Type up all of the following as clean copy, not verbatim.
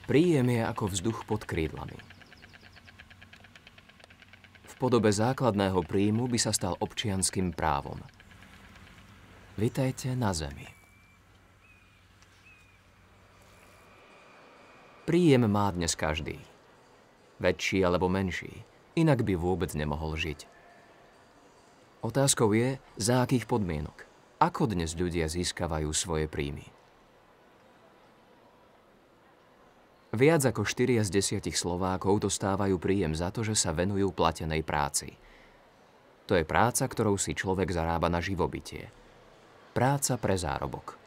Príjem je ako vzduch pod krídlami. V podobe základného príjmu by sa stal občianskym právom. Vitajte na zemi. Príjem má dnes každý. Väčší alebo menší, inak by vôbec nemohol žiť. Otázkou je, za akých podmienok. Ako dnes ľudia získavajú svoje príjmy? Viac ako 4 z 10 Slovákov dostávajú príjem za to, že sa venujú platenej práci. To je práca, ktorou si človek zarába na živobytie. Práca pre zárobok.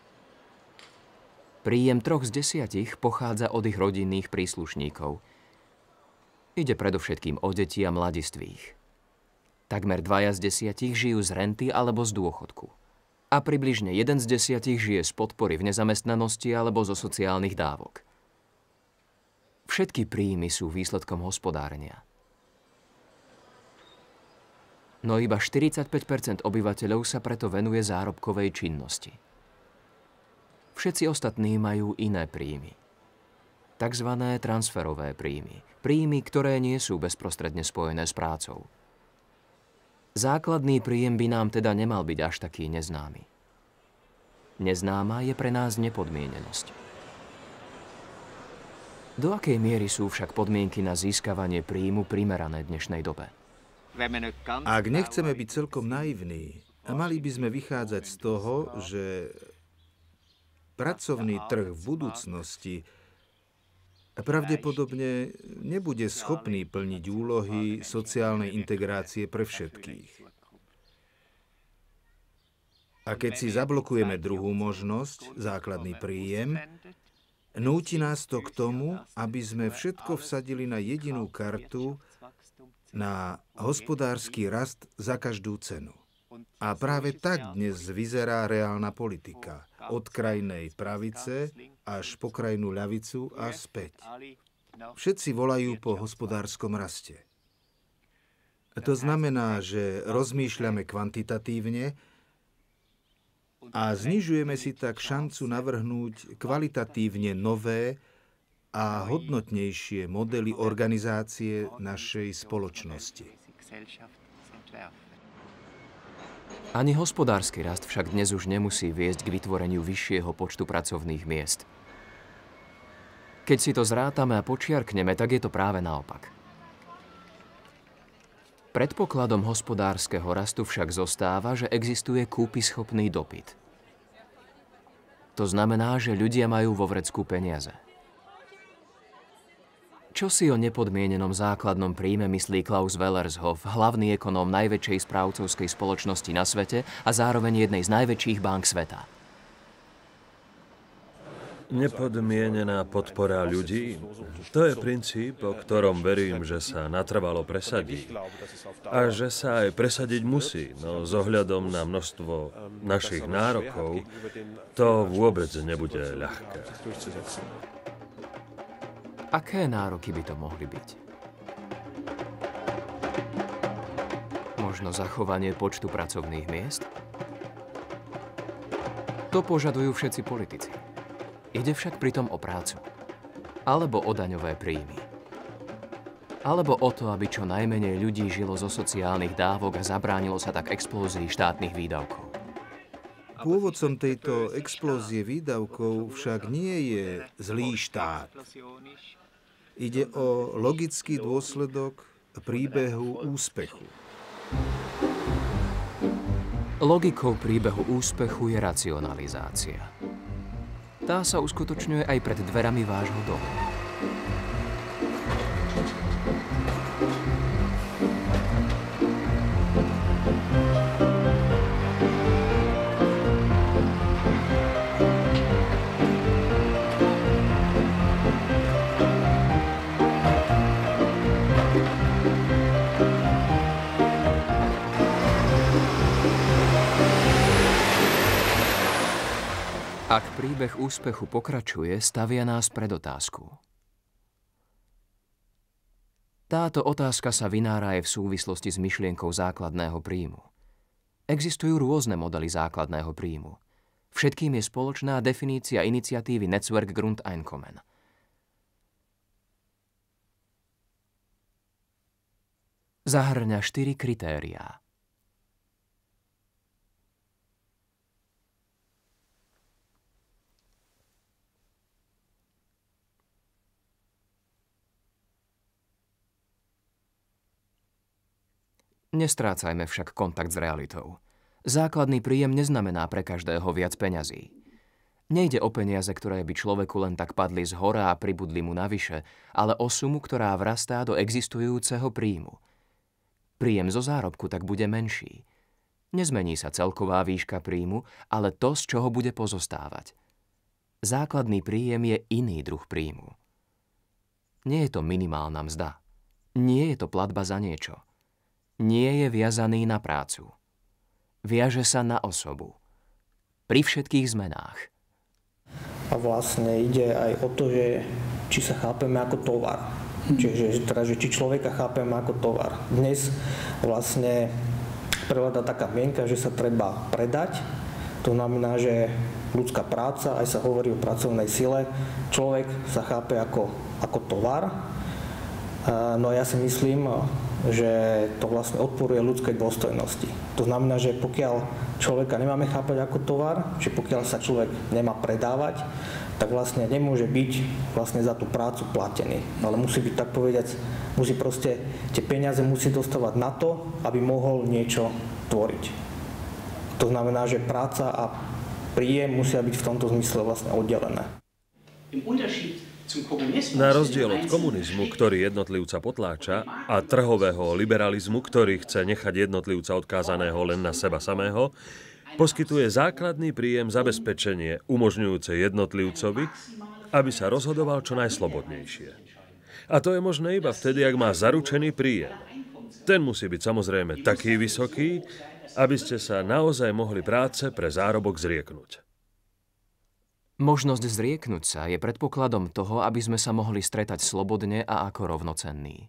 Príjem 3 z 10 pochádza od ich rodinných príslušníkov. Ide predovšetkým o deti a mladistvých. Takmer 2 z 10 žijú z renty alebo z dôchodku. A približne 1 z 10 žije z podpory v nezamestnanosti alebo zo sociálnych dávok. Všetky príjmy sú výsledkom hospodárenia. No iba 45% obyvateľov sa preto venuje zárobkovej činnosti. Všetci ostatní majú iné príjmy. Takzvané transferové príjmy. Príjmy, ktoré nie sú bezprostredne spojené s prácou. Základný príjem by nám teda nemal byť až taký neznámy. Neznáma je pre nás nepodmienenosť. Do akej miery sú však podmienky na získavanie príjmu primerané dnešnej dobe? Ak nechceme byť celkom naivní, mali by sme vychádzať z toho, že pracovný trh v budúcnosti pravdepodobne nebude schopný plniť úlohy sociálnej integrácie pre všetkých. A keď si zablokujeme druhú možnosť, základný príjem, núti nás to k tomu, aby sme všetko vsadili na jedinú kartu, na hospodársky rast za každú cenu. A práve tak dnes vyzerá reálna politika. Od krajnej pravice až po krajnú ľavicu a späť. Všetci volajú po hospodárskom raste. To znamená, že rozmýšľame kvantitatívne a znižujeme si tak šancu navrhnúť kvalitatívne nové a hodnotnejšie modely organizácie našej spoločnosti. Ani hospodársky rast však dnes už nemusí viesť k vytvoreniu vyššieho počtu pracovných miest. Keď si to zrátame a počiarkneme, tak je to práve naopak. Predpokladom hospodárskeho rastu však zostáva, že existuje kúpyschopný dopyt. To znamená, že ľudia majú vo vrecku peniaze. Čo si o nepodmienenom základnom príjme myslí Klaus Wellershoff, hlavný ekonóm najväčšej správcovskej spoločnosti na svete a zároveň jednej z najväčších bank sveta? Nepodmienená podpora ľudí, to je princíp, o ktorom verím, že sa natrvalo presadí. A že sa aj presadiť musí, no s ohľadom na množstvo našich nárokov, to vôbec nebude ľahké. Aké nároky by to mohli byť? Možno zachovanie počtu pracovných miest? To požadujú všetci politici. Ide však pritom o prácu. Alebo o daňové príjmy. Alebo o to, aby čo najmenej ľudí žilo zo sociálnych dávok a zabránilo sa tak explózii štátnych výdavkov. Pôvodcom tejto explózie výdavkov však nie je zlý štát. Ide o logický dôsledok príbehu úspechu. Logikou príbehu úspechu je racionalizácia. Tá sa uskutočňuje aj pred dverami vášho domu. Ak príbeh úspechu pokračuje, stavia nás pred otázku. Táto otázka sa vynára aj v súvislosti s myšlienkou základného príjmu. Existujú rôzne modely základného príjmu. Všetkým je spoločná definícia iniciatívy Netzwerk Grundeinkommen. Zahŕňa 4 kritériá. Nestrácajme však kontakt s realitou. Základný príjem neznamená pre každého viac peňazí. Nejde o peniaze, ktoré by človeku len tak padli z hora a pribudli mu navyše, ale o sumu, ktorá vrastá do existujúceho príjmu. Príjem zo zárobku tak bude menší. Nezmení sa celková výška príjmu, ale to, z čoho bude pozostávať. Základný príjem je iný druh príjmu. Nie je to minimálna mzda. Nie je to platba za niečo. Nie je viazaný na prácu. Viaže sa na osobu. Pri všetkých zmenách. A vlastne ide aj o to, že či sa chápeme ako tovar. Čiže či človeka chápeme ako tovar. Dnes vlastne prevláda taká mienka, že sa treba predať. To znamená, že ľudská práca, aj sa hovorí o pracovnej sile, človek sa chápe ako tovar. No ja si myslím, že to vlastne odporuje ľudskej dôstojnosti. To znamená, že pokiaľ človeka nemáme chápať ako tovar, že pokiaľ sa človek nemá predávať, tak vlastne nemôže byť vlastne za tú prácu platený. Ale musí byť, tak povedať, musí proste, tie peniaze musí dostávať na to, aby mohol niečo tvoriť. To znamená, že práca a príjem musia byť v tomto zmysle vlastne oddelené. Na rozdiel od komunizmu, ktorý jednotlivca potláča, a trhového liberalizmu, ktorý chce nechať jednotlivca odkázaného len na seba samého, poskytuje základný príjem zabezpečenie umožňujúce jednotlivcovi, aby sa rozhodoval čo najslobodnejšie. A to je možné iba vtedy, ak má zaručený príjem. Ten musí byť samozrejme taký vysoký, aby ste sa naozaj mohli práce pre zárobok zrieknúť. Možnosť zrieknúť sa je predpokladom toho, aby sme sa mohli stretať slobodne a ako rovnocenní.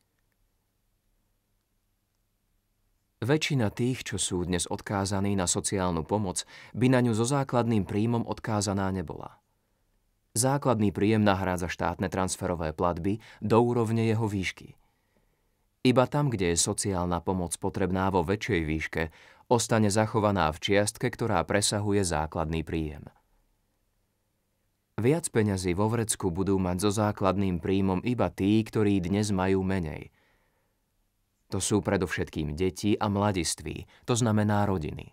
Väčšina tých, čo sú dnes odkázaní na sociálnu pomoc, by na ňu so základným príjmom odkázaná nebola. Základný príjem nahrádza štátne transferové platby do úrovne jeho výšky. Iba tam, kde je sociálna pomoc potrebná vo väčšej výške, ostane zachovaná v čiastke, ktorá presahuje základný príjem. Viac peňazí vo vrecku budú mať so základným príjmom iba tí, ktorí dnes majú menej. To sú predovšetkým deti a mladiství, to znamená rodiny.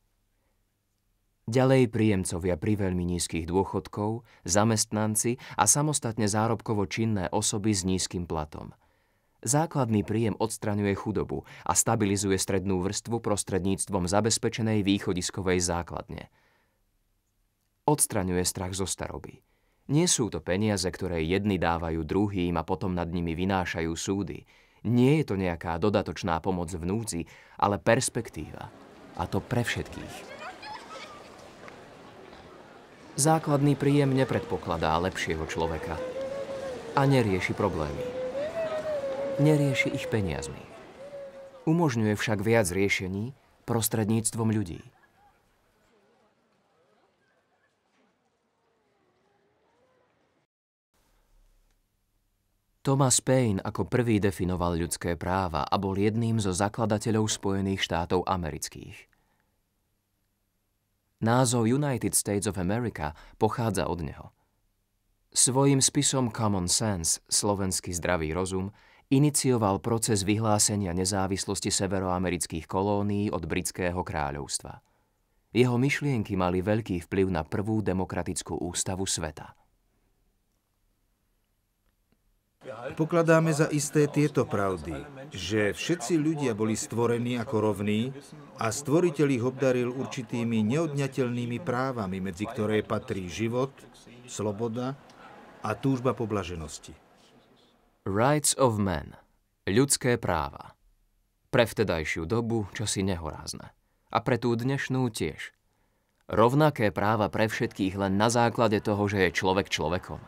Ďalej príjemcovia pri veľmi nízkych dôchodkov, zamestnanci a samostatne zárobkovo činné osoby s nízkym platom. Základný príjem odstraňuje chudobu a stabilizuje strednú vrstvu prostredníctvom zabezpečenej východiskovej základne. Odstraňuje strach zo staroby. Nie sú to peniaze, ktoré jedni dávajú druhým a potom nad nimi vynášajú súdy. Nie je to nejaká dodatočná pomoc v núdzi, ale perspektíva. A to pre všetkých. Základný príjem nepredpokladá lepšieho človeka a nerieši problémy. Nerieši ich peniazmi. Umožňuje však viac riešení prostredníctvom ľudí. Thomas Paine ako prvý definoval ľudské práva a bol jedným zo zakladateľov Spojených štátov amerických. Názov United States of America pochádza od neho. Svojím spisom Common Sense, slovenský zdravý rozum, inicioval proces vyhlásenia nezávislosti severoamerických kolónií od Britského kráľovstva. Jeho myšlienky mali veľký vplyv na prvú demokratickú ústavu sveta. Pokladáme za isté tieto pravdy, že všetci ľudia boli stvorení ako rovní a stvoriteľ ich obdaril určitými neodňateľnými právami, medzi ktoré patrí život, sloboda a túžba po blaženosti. Rights of man. Ľudské práva. Pre vtedajšiu dobu čosi nehorázne. A pre tú dnešnú tiež. Rovnaké práva pre všetkých len na základe toho, že je človek človekom.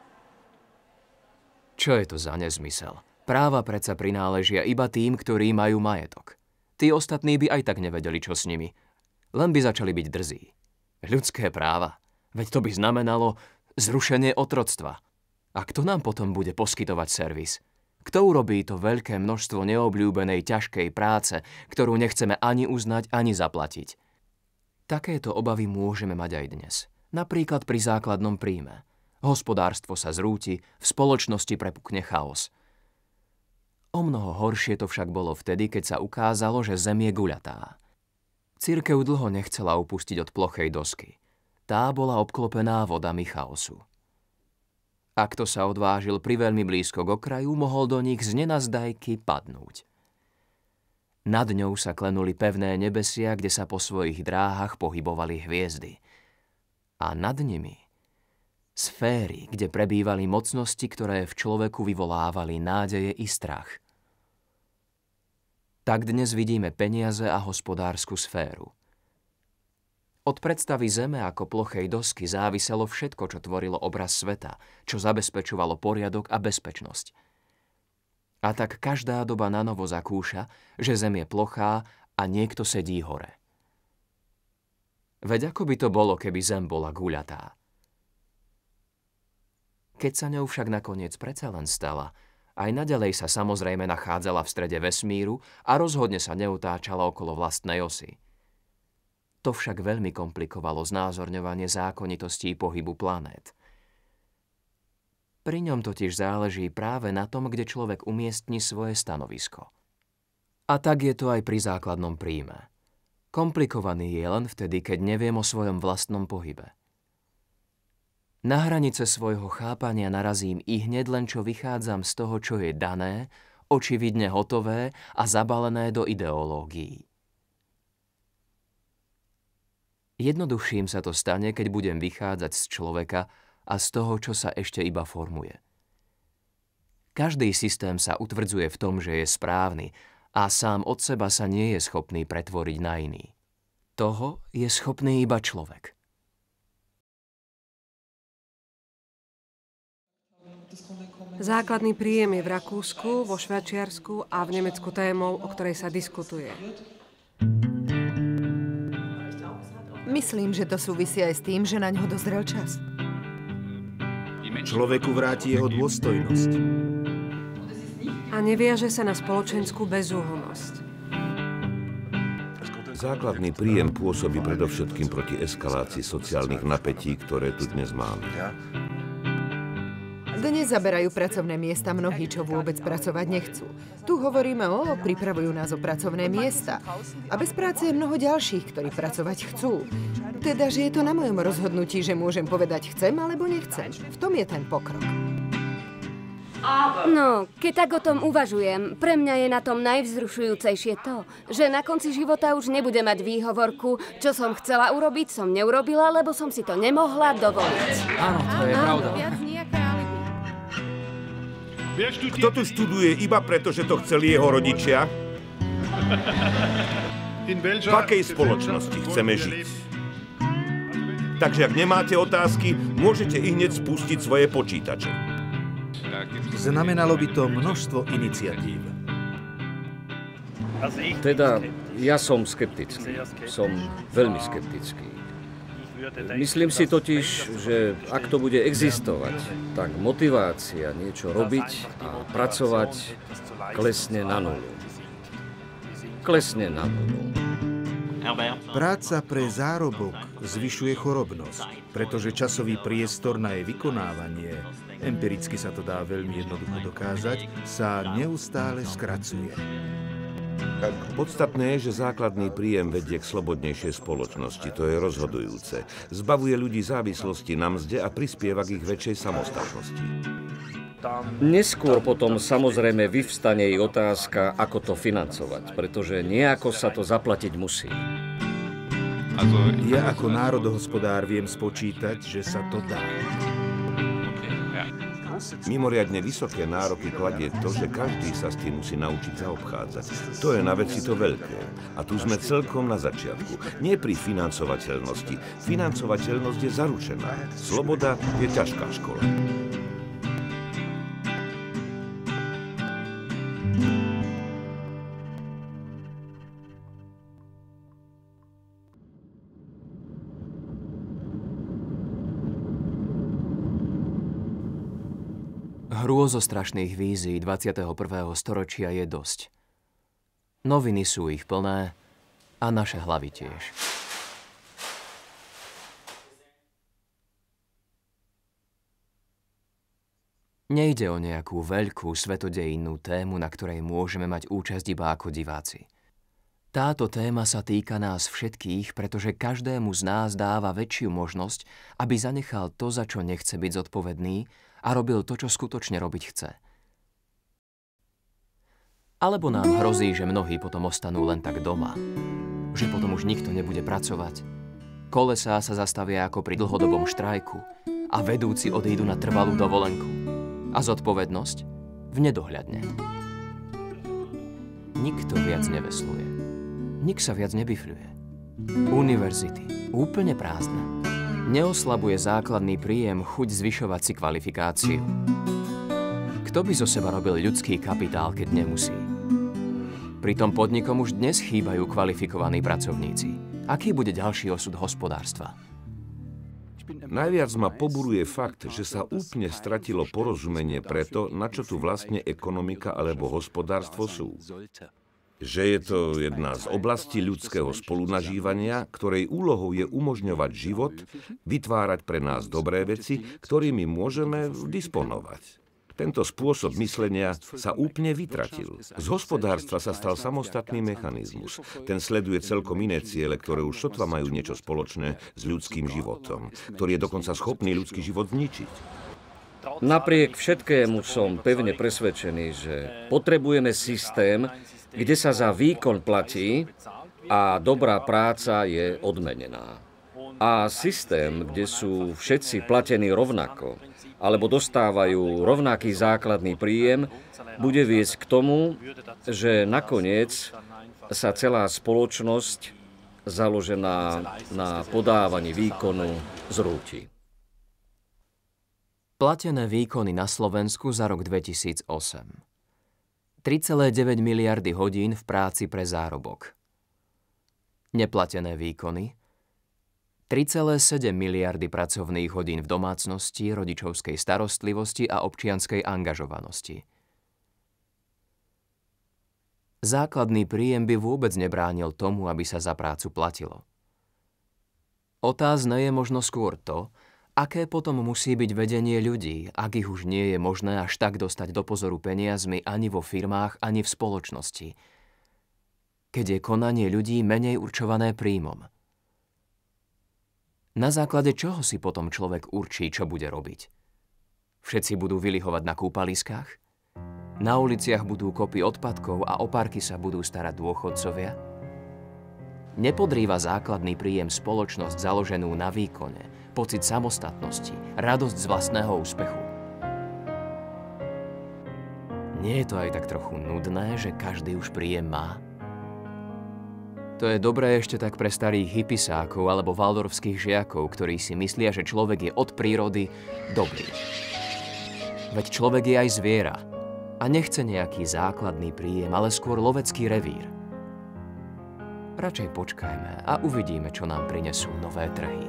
Čo je to za nezmysel? Práva predsa prináležia iba tým, ktorí majú majetok. Tí ostatní by aj tak nevedeli, čo s nimi. Len by začali byť drzí. Ľudské práva? Veď to by znamenalo zrušenie otroctva. A kto nám potom bude poskytovať servis? Kto urobí to veľké množstvo neobľúbenej ťažkej práce, ktorú nechceme ani uznať, ani zaplatiť? Takéto obavy môžeme mať aj dnes. Napríklad pri základnom príjme. Hospodárstvo sa zrúti, v spoločnosti prepukne chaos. O mnoho horšie to však bolo vtedy, keď sa ukázalo, že zem je guľatá. Cirkev dlho nechcela upustiť od plochej dosky. Tá bola obklopená vodami chaosu. A kto sa odvážil priveľmi blízko k okraju, mohol do nich z nenazdajky padnúť. Nad ňou sa klenuli pevné nebesia, kde sa po svojich dráhach pohybovali hviezdy. A nad nimi sféry, kde prebývali mocnosti, ktoré v človeku vyvolávali nádeje i strach. Tak dnes vidíme peniaze a hospodársku sféru. Od predstavy zeme ako plochej dosky záviselo všetko, čo tvorilo obraz sveta, čo zabezpečovalo poriadok a bezpečnosť. A tak každá doba nanovo zakúša, že zem je plochá a niekto sedí hore. Veď ako by to bolo, keby zem bola guľatá? Keď sa ňou však nakoniec predsa len stala, aj naďalej sa samozrejme nachádzala v strede vesmíru a rozhodne sa neutáčala okolo vlastnej osy. To však veľmi komplikovalo znázorňovanie zákonitostí pohybu planét. Pri ňom totiž záleží práve na tom, kde človek umiestni svoje stanovisko. A tak je to aj pri základnom príjme. Komplikovaný je len vtedy, keď neviem o svojom vlastnom pohybe. Na hranice svojho chápania narazím i hneď len čo vychádzam z toho, čo je dané, očividne hotové a zabalené do ideológií. Jednoduchším sa to stane, keď budem vychádzať z človeka a z toho, čo sa ešte iba formuje. Každý systém sa utvrdzuje v tom, že je správny a sám od seba sa nie je schopný pretvoriť na iný. Toho je schopný iba človek. Základný príjem je v Rakúsku, vo Švajčiarsku a v Nemecku témou, o ktorej sa diskutuje. Myslím, že to súvisí aj s tým, že na ňo dozrel čas. Človeku vráti jeho dôstojnosť. A neviaže sa na spoločenskú bezúhonnosť. Základný príjem pôsobí predovšetkým proti eskalácii sociálnych napätí, ktoré tu dnes máme. Dnes zaberajú pracovné miesta mnohí, čo vôbec pracovať nechcú. Tu hovoríme pripravujú nás o pracovné miesta. A bez práce je mnoho ďalších, ktorí pracovať chcú. Teda, že je to na mojom rozhodnutí, že môžem povedať chcem alebo nechcem. V tom je ten pokrok. No, keď tak o tom uvažujem, pre mňa je na tom najvzrušujúcejšie to, že na konci života už nebudem mať výhovorku, čo som chcela urobiť, som neurobila, lebo som si to nemohla dovoliť. Áno, to je pravda. Kto tu študuje iba preto, že to chceli jeho rodičia? V akej spoločnosti chceme žiť? Takže ak nemáte otázky, môžete i hneď spustiť svoje počítače. Znamenalo by to množstvo iniciatív. Teda, ja som skeptický. Som veľmi skeptický. Myslím si totiž, že ak to bude existovať, tak motivácia niečo robiť a pracovať klesne na nulu. Klesne na nulu. Práca pre zárobok zvyšuje chorobnosť, pretože časový priestor na jej vykonávanie, empiricky sa to dá veľmi jednoducho dokázať, sa neustále skracuje. Podstatné je, že základný príjem vedie k slobodnejšej spoločnosti. To je rozhodujúce. Zbavuje ľudí závislosti na mzde a prispieva k ich väčšej samostatnosti. Neskôr potom samozrejme vyvstane i otázka, ako to financovať, pretože nejako sa to zaplatiť musí. Ja ako národohospodár viem spočítať, že sa to dá. Mimoriadne vysoké nároky kladie to, že každý sa s tým musí naučiť zaobchádzať. To je na veci to veľké. A tu sme celkom na začiatku. Nie pri financovateľnosti. Financovateľnosť je zaručená. Sloboda je ťažká škola. Hrôzostrašných vízií 21. storočia je dosť. Noviny sú ich plné a naše hlavy tiež. Nejde o nejakú veľkú svetodejinnú tému, na ktorej môžeme mať účasť iba ako diváci. Táto téma sa týka nás všetkých, pretože každému z nás dáva väčšiu možnosť, aby zanechal to, za čo nechce byť zodpovedný a robil to, čo skutočne robiť chce. Alebo nám hrozí, že mnohí potom ostanú len tak doma, že potom už nikto nebude pracovať. Kolesá sa zastavia ako pri dlhodobom štrajku a vedúci odídu na trvalú dovolenku. A zodpovednosť v nedohľadne. Nikto viac nevesluje. Nik sa viac nebifľuje. Univerzity úplne prázdne. Neoslabuje základný príjem chuť zvyšovať si kvalifikáciu. Kto by zo seba robil ľudský kapitál, keď nemusí? Pritom podnikom už dnes chýbajú kvalifikovaní pracovníci. Aký bude ďalší osud hospodárstva? Najviac ma poburuje fakt, že sa úplne stratilo porozumenie preto, na čo tu vlastne ekonomika alebo hospodárstvo sú. Že je to jedna z oblastí ľudského spolunažívania, ktorej úlohou je umožňovať život, vytvárať pre nás dobré veci, ktorými môžeme disponovať. Tento spôsob myslenia sa úplne vytratil. Z hospodárstva sa stal samostatný mechanizmus. Ten sleduje celkom iné ciele, ktoré už sotva majú niečo spoločné s ľudským životom, ktorý je dokonca schopný ľudský život zničiť. Napriek všetkému som pevne presvedčený, že potrebujeme systém, kde sa za výkon platí a dobrá práca je odmenená. A systém, kde sú všetci platení rovnako, alebo dostávajú rovnaký základný príjem, bude viesť k tomu, že nakoniec sa celá spoločnosť založená na podávaní výkonu zrúti. Platené výkony na Slovensku za rok 2008. 3,9 miliardy hodín v práci pre zárobok. Neplatené výkony 3,7 miliardy pracovných hodín v domácnosti, rodičovskej starostlivosti a občianskej angažovanosti. Základný príjem by vôbec nebránil tomu, aby sa za prácu platilo. Otázne je možno skôr to, aké potom musí byť vedenie ľudí, ak ich už nie je možné až tak dostať do pozoru peniazmi ani vo firmách, ani v spoločnosti, keď je konanie ľudí menej určované príjmom. Na základe čoho si potom človek určí, čo bude robiť? Všetci budú vylihovať na kúpaliskách? Na uliciach budú kopy odpadkov a o parky sa budú starať dôchodcovia? Nepodrýva základný príjem spoločnosť založenú na výkone, pocit samostatnosti, radosť z vlastného úspechu? Nie je to aj tak trochu nudné, že každý už príjem má? To je dobré ešte tak pre starých hippisákov alebo waldorfských žiakov, ktorí si myslia, že človek je od prírody dobrý. Veď človek je aj zviera a nechce nejaký základný príjem, ale skôr lovecký revír. Radšej počkajme a uvidíme, čo nám prinesú nové trhy.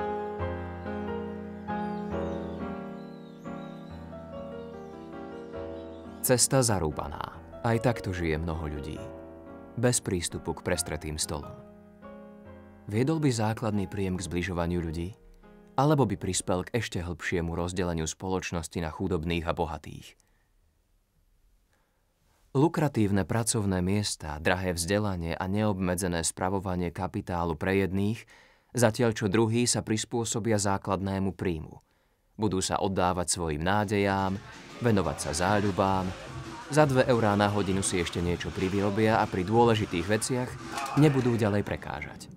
Cesta zarúbaná. Aj takto žije mnoho ľudí. Bez prístupu k prestretým stolom. Viedol by základný príjem k zbližovaniu ľudí? Alebo by prispel k ešte hlbšiemu rozdeleniu spoločnosti na chudobných a bohatých? Lukratívne pracovné miesta, drahé vzdelanie a neobmedzené spravovanie kapitálu pre jedných, zatiaľ čo druhí sa prispôsobia základnému príjmu. Budú sa oddávať svojim nádejám, venovať sa záľubám, za 2 eurá na hodinu si ešte niečo privyrobia a pri dôležitých veciach nebudú ďalej prekážať.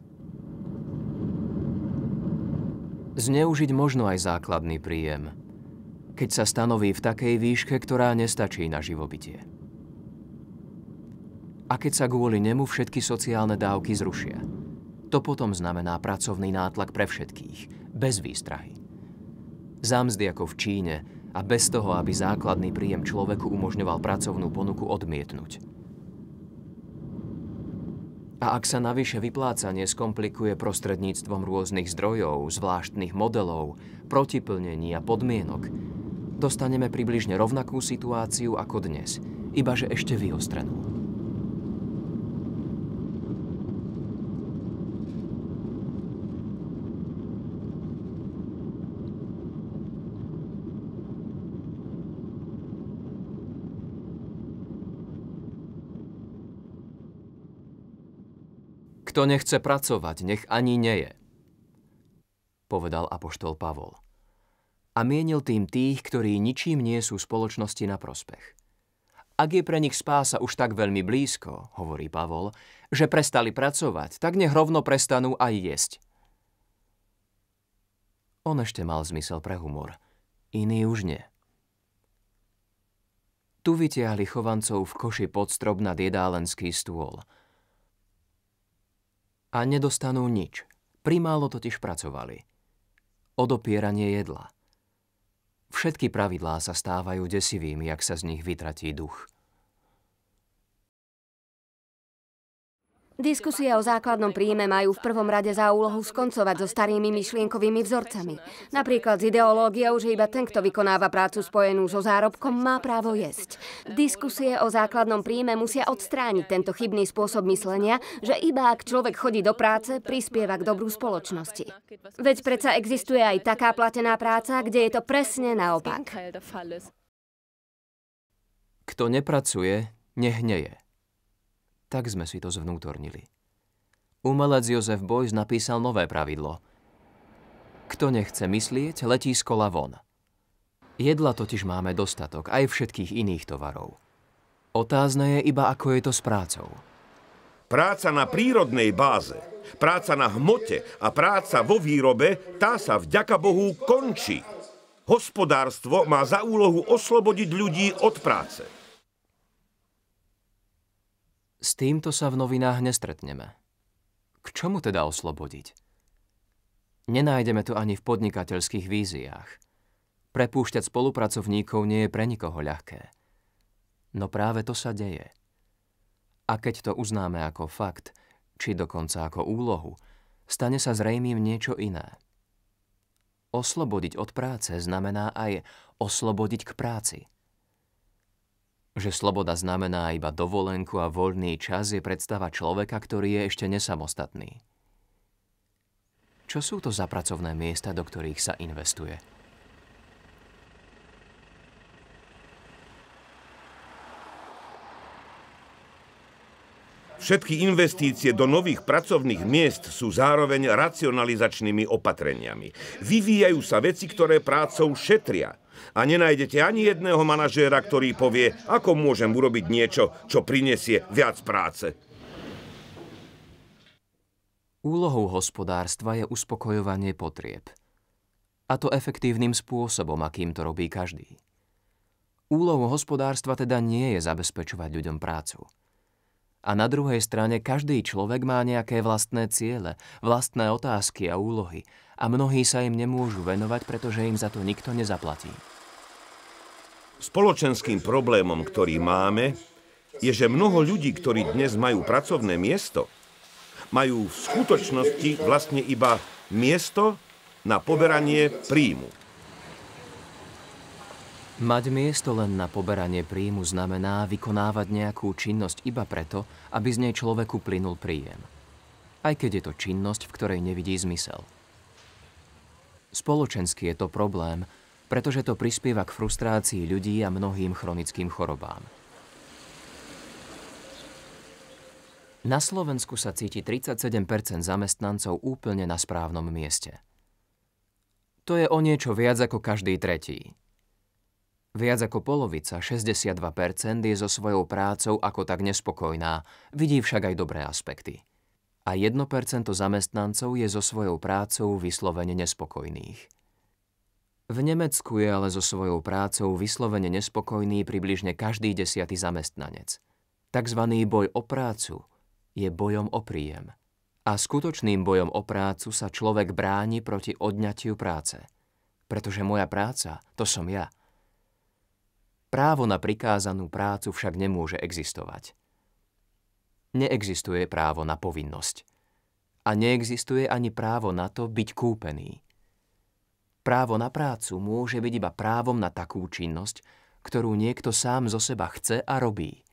Zneužiť možno aj základný príjem, keď sa stanoví v takej výške, ktorá nestačí na živobytie. A keď sa kvôli nemu všetky sociálne dávky zrušia. To potom znamená pracovný nátlak pre všetkých, bez výstrahy. Za mzdy ako v Číne, a bez toho, aby základný príjem človeku umožňoval pracovnú ponuku odmietnúť. A ak sa navyše vyplácanie skomplikuje prostredníctvom rôznych zdrojov, zvláštnych modelov, protiplnení a podmienok, dostaneme približne rovnakú situáciu ako dnes, iba že ešte vyostrenú. Kto nechce pracovať, nech ani neje, povedal apoštol Pavol. A mienil tým tých, ktorí ničím nie sú spoločnosti na prospech. Ak je pre nich spása už tak veľmi blízko, hovorí Pavol, že prestali pracovať, tak nech rovno prestanú aj jesť. On ešte mal zmysel pre humor, iný už nie. Tu vytiahli chovancov v koši pod strop nad jedálenský stôl. A nedostanú nič. Primálo totiž pracovali. Odopieranie jedla. Všetky pravidlá sa stávajú desivými, ak sa z nich vytratí duch. Diskusie o základnom príjme majú v prvom rade za úlohu skoncovať so starými myšlienkovými vzorcami. Napríklad s ideológiou, že iba ten, kto vykonáva prácu spojenú so zárobkom, má právo jesť. Diskusie o základnom príjme musia odstrániť tento chybný spôsob myslenia, že iba ak človek chodí do práce, prispieva k dobru spoločnosti. Veď predsa existuje aj taká platená práca, kde je to presne naopak. Kto nepracuje, nech neje. Tak sme si to zvnútornili. Umelec Jozef Beuys napísal nové pravidlo. Kto nechce myslieť, letí z kola von. Jedla totiž máme dostatok, aj všetkých iných tovarov. Otázne je iba, ako je to s prácou. Práca na prírodnej báze, práca na hmote a práca vo výrobe, tá sa vďaka Bohu končí. Hospodárstvo má za úlohu oslobodiť ľudí od práce. S týmto sa v novinách nestretneme. K čomu teda oslobodiť? Nenájdeme to ani v podnikateľských víziách. Prepúšťať spolupracovníkov nie je pre nikoho ľahké. No práve to sa deje. A keď to uznáme ako fakt, či dokonca ako úlohu, stane sa zrejmým niečo iné. Oslobodiť od práce znamená aj oslobodiť k práci. Že sloboda znamená iba dovolenku a voľný čas, je predstava človeka, ktorý je ešte nesamostatný. Čo sú to za pracovné miesta, do ktorých sa investuje? Všetky investície do nových pracovných miest sú zároveň racionalizačnými opatreniami. Vyvíjajú sa veci, ktoré prácou šetria. A nenájdete ani jedného manažéra, ktorý povie, ako môžem urobiť niečo, čo prinesie viac práce. Úlohou hospodárstva je uspokojovanie potrieb. A to efektívnym spôsobom, akým to robí každý. Úlohou hospodárstva teda nie je zabezpečovať ľuďom prácu. A na druhej strane každý človek má nejaké vlastné ciele, vlastné otázky a úlohy a mnohí sa im nemôžu venovať, pretože im za to nikto nezaplatí. Spoločenským problémom, ktorý máme, je, že mnoho ľudí, ktorí dnes majú pracovné miesto, majú v skutočnosti vlastne iba miesto na poberanie príjmu. Mať miesto len na poberanie príjmu znamená vykonávať nejakú činnosť iba preto, aby z nej človeku plynul príjem. Aj keď je to činnosť, v ktorej nevidí zmysel. Spoločensky je to problém, pretože to prispieva k frustrácii ľudí a mnohým chronickým chorobám. Na Slovensku sa cíti 37% zamestnancov úplne na správnom mieste. To je o niečo viac ako každý tretí. Viac ako polovica, 62%, je so svojou prácou ako tak nespokojná, vidí však aj dobré aspekty. A 1% zamestnancov je so svojou prácou vyslovene nespokojných. V Nemecku je ale so svojou prácou vyslovene nespokojný približne každý 10. zamestnanec. Takzvaný boj o prácu je bojom o príjem. A skutočným bojom o prácu sa človek bráni proti odňatiu práce. Pretože moja práca, to som ja. Právo na prikázanú prácu však nemôže existovať. Neexistuje právo na povinnosť. A neexistuje ani právo na to byť kúpený. Právo na prácu môže byť iba právom na takú činnosť, ktorú niekto sám zo seba chce a robí.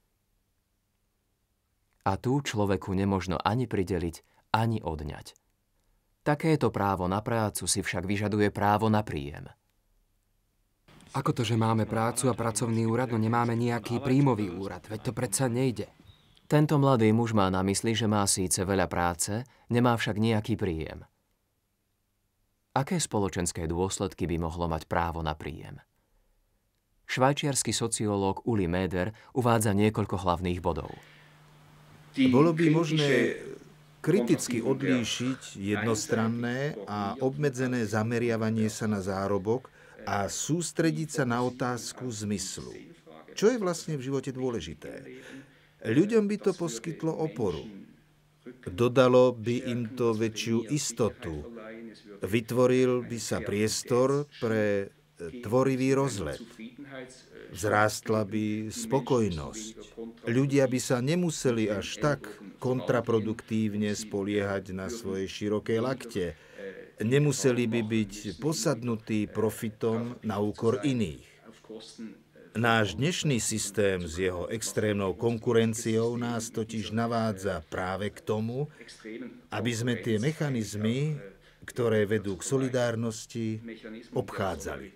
A tu človeku nemožno ani prideliť, ani odňať. Takéto právo na prácu si však vyžaduje právo na príjem. Ako to, že máme prácu a pracovný úrad, no nemáme nejaký príjmový úrad? Veď to predsa nejde. Tento mladý muž má na mysli, že má síce veľa práce, nemá však nejaký príjem. Aké spoločenské dôsledky by mohlo mať právo na príjem? Švajčiarsky sociológ Uli Mäder uvádza niekoľko hlavných bodov. Bolo by možné kriticky odlíšiť jednostranné a obmedzené zameriavanie sa na zárobok a sústrediť sa na otázku zmyslu. Čo je vlastne v živote dôležité? Ľuďom by to poskytlo oporu. Dodalo by im to väčšiu istotu. Vytvoril by sa priestor pre tvorivý rozlet. Vzrástla by spokojnosť. Ľudia by sa nemuseli až tak kontraproduktívne spoliehať na svoje široké lakte. Nemuseli by byť posadnutí profitom na úkor iných. Náš dnešný systém s jeho extrémnou konkurenciou nás totiž navádza práve k tomu, aby sme tie mechanizmy, ktoré vedú k solidárnosti, obchádzali.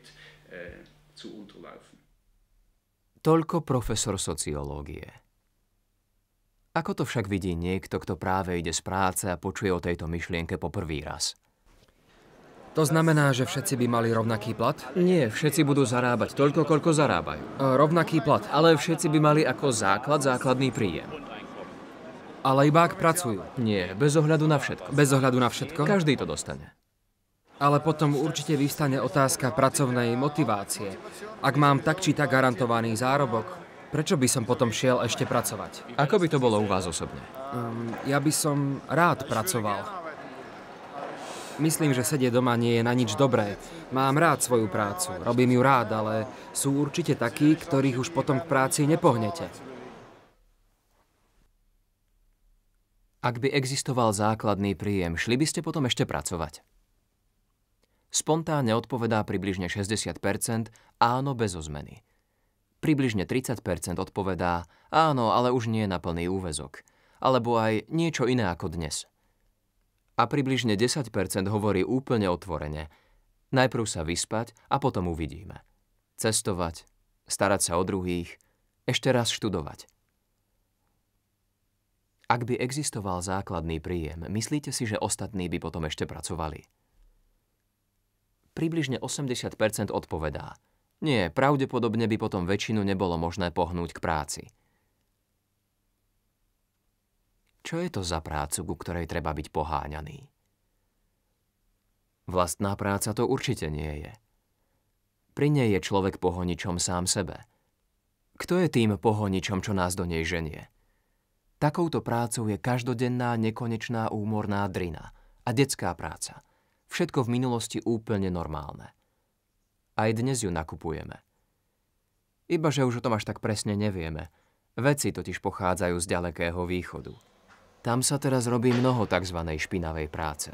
Toľko profesor sociológie. Ako to však vidí niekto, kto práve ide z práce a počuje o tejto myšlienke po prvý raz? To znamená, že všetci by mali rovnaký plat? Nie, všetci budú zarábať toľko, koľko zarábajú. Rovnaký plat. Ale všetci by mali ako základný príjem. Ale iba ak pracujú. Nie, bez ohľadu na všetko. Bez ohľadu na všetko? Každý to dostane. Ale potom určite vyvstane otázka pracovnej motivácie. Ak mám tak či tak garantovaný zárobok, prečo by som potom šiel ešte pracovať? Ako by to bolo u vás osobne? Ja by som rád pracoval. Myslím, že sedieť doma nie je na nič dobré. Mám rád svoju prácu, robím ju rád, ale sú určite takí, ktorých už potom k práci nepohnete. Ak by existoval základný príjem, šli by ste potom ešte pracovať? Spontánne odpovedá približne 60%, áno, bez zmeny. Približne 30% odpovedá, áno, ale už nie na plný úväzok. Alebo aj niečo iné ako dnes. A približne 10% hovorí úplne otvorene. Najprv sa vyspať a potom uvidíme. Cestovať, starať sa o druhých, ešte raz študovať. Ak by existoval základný príjem, myslíte si, že ostatní by potom ešte pracovali? Približne 80% odpovedá. Nie, pravdepodobne by potom väčšinu nebolo možné pohnúť k práci. Čo je to za prácu, ku ktorej treba byť poháňaný? Vlastná práca to určite nie je. Pri nej je človek pohoničom sám sebe. Kto je tým pohoničom, čo nás do nej ženie? Takouto prácou je každodenná, nekonečná úmorná drina a detská práca. Všetko v minulosti úplne normálne. Aj dnes ju nakupujeme. Iba že už o tom až tak presne nevieme. Veci totiž pochádzajú z ďalekého východu. Tam sa teraz robí mnoho tzv. Špinavej práce.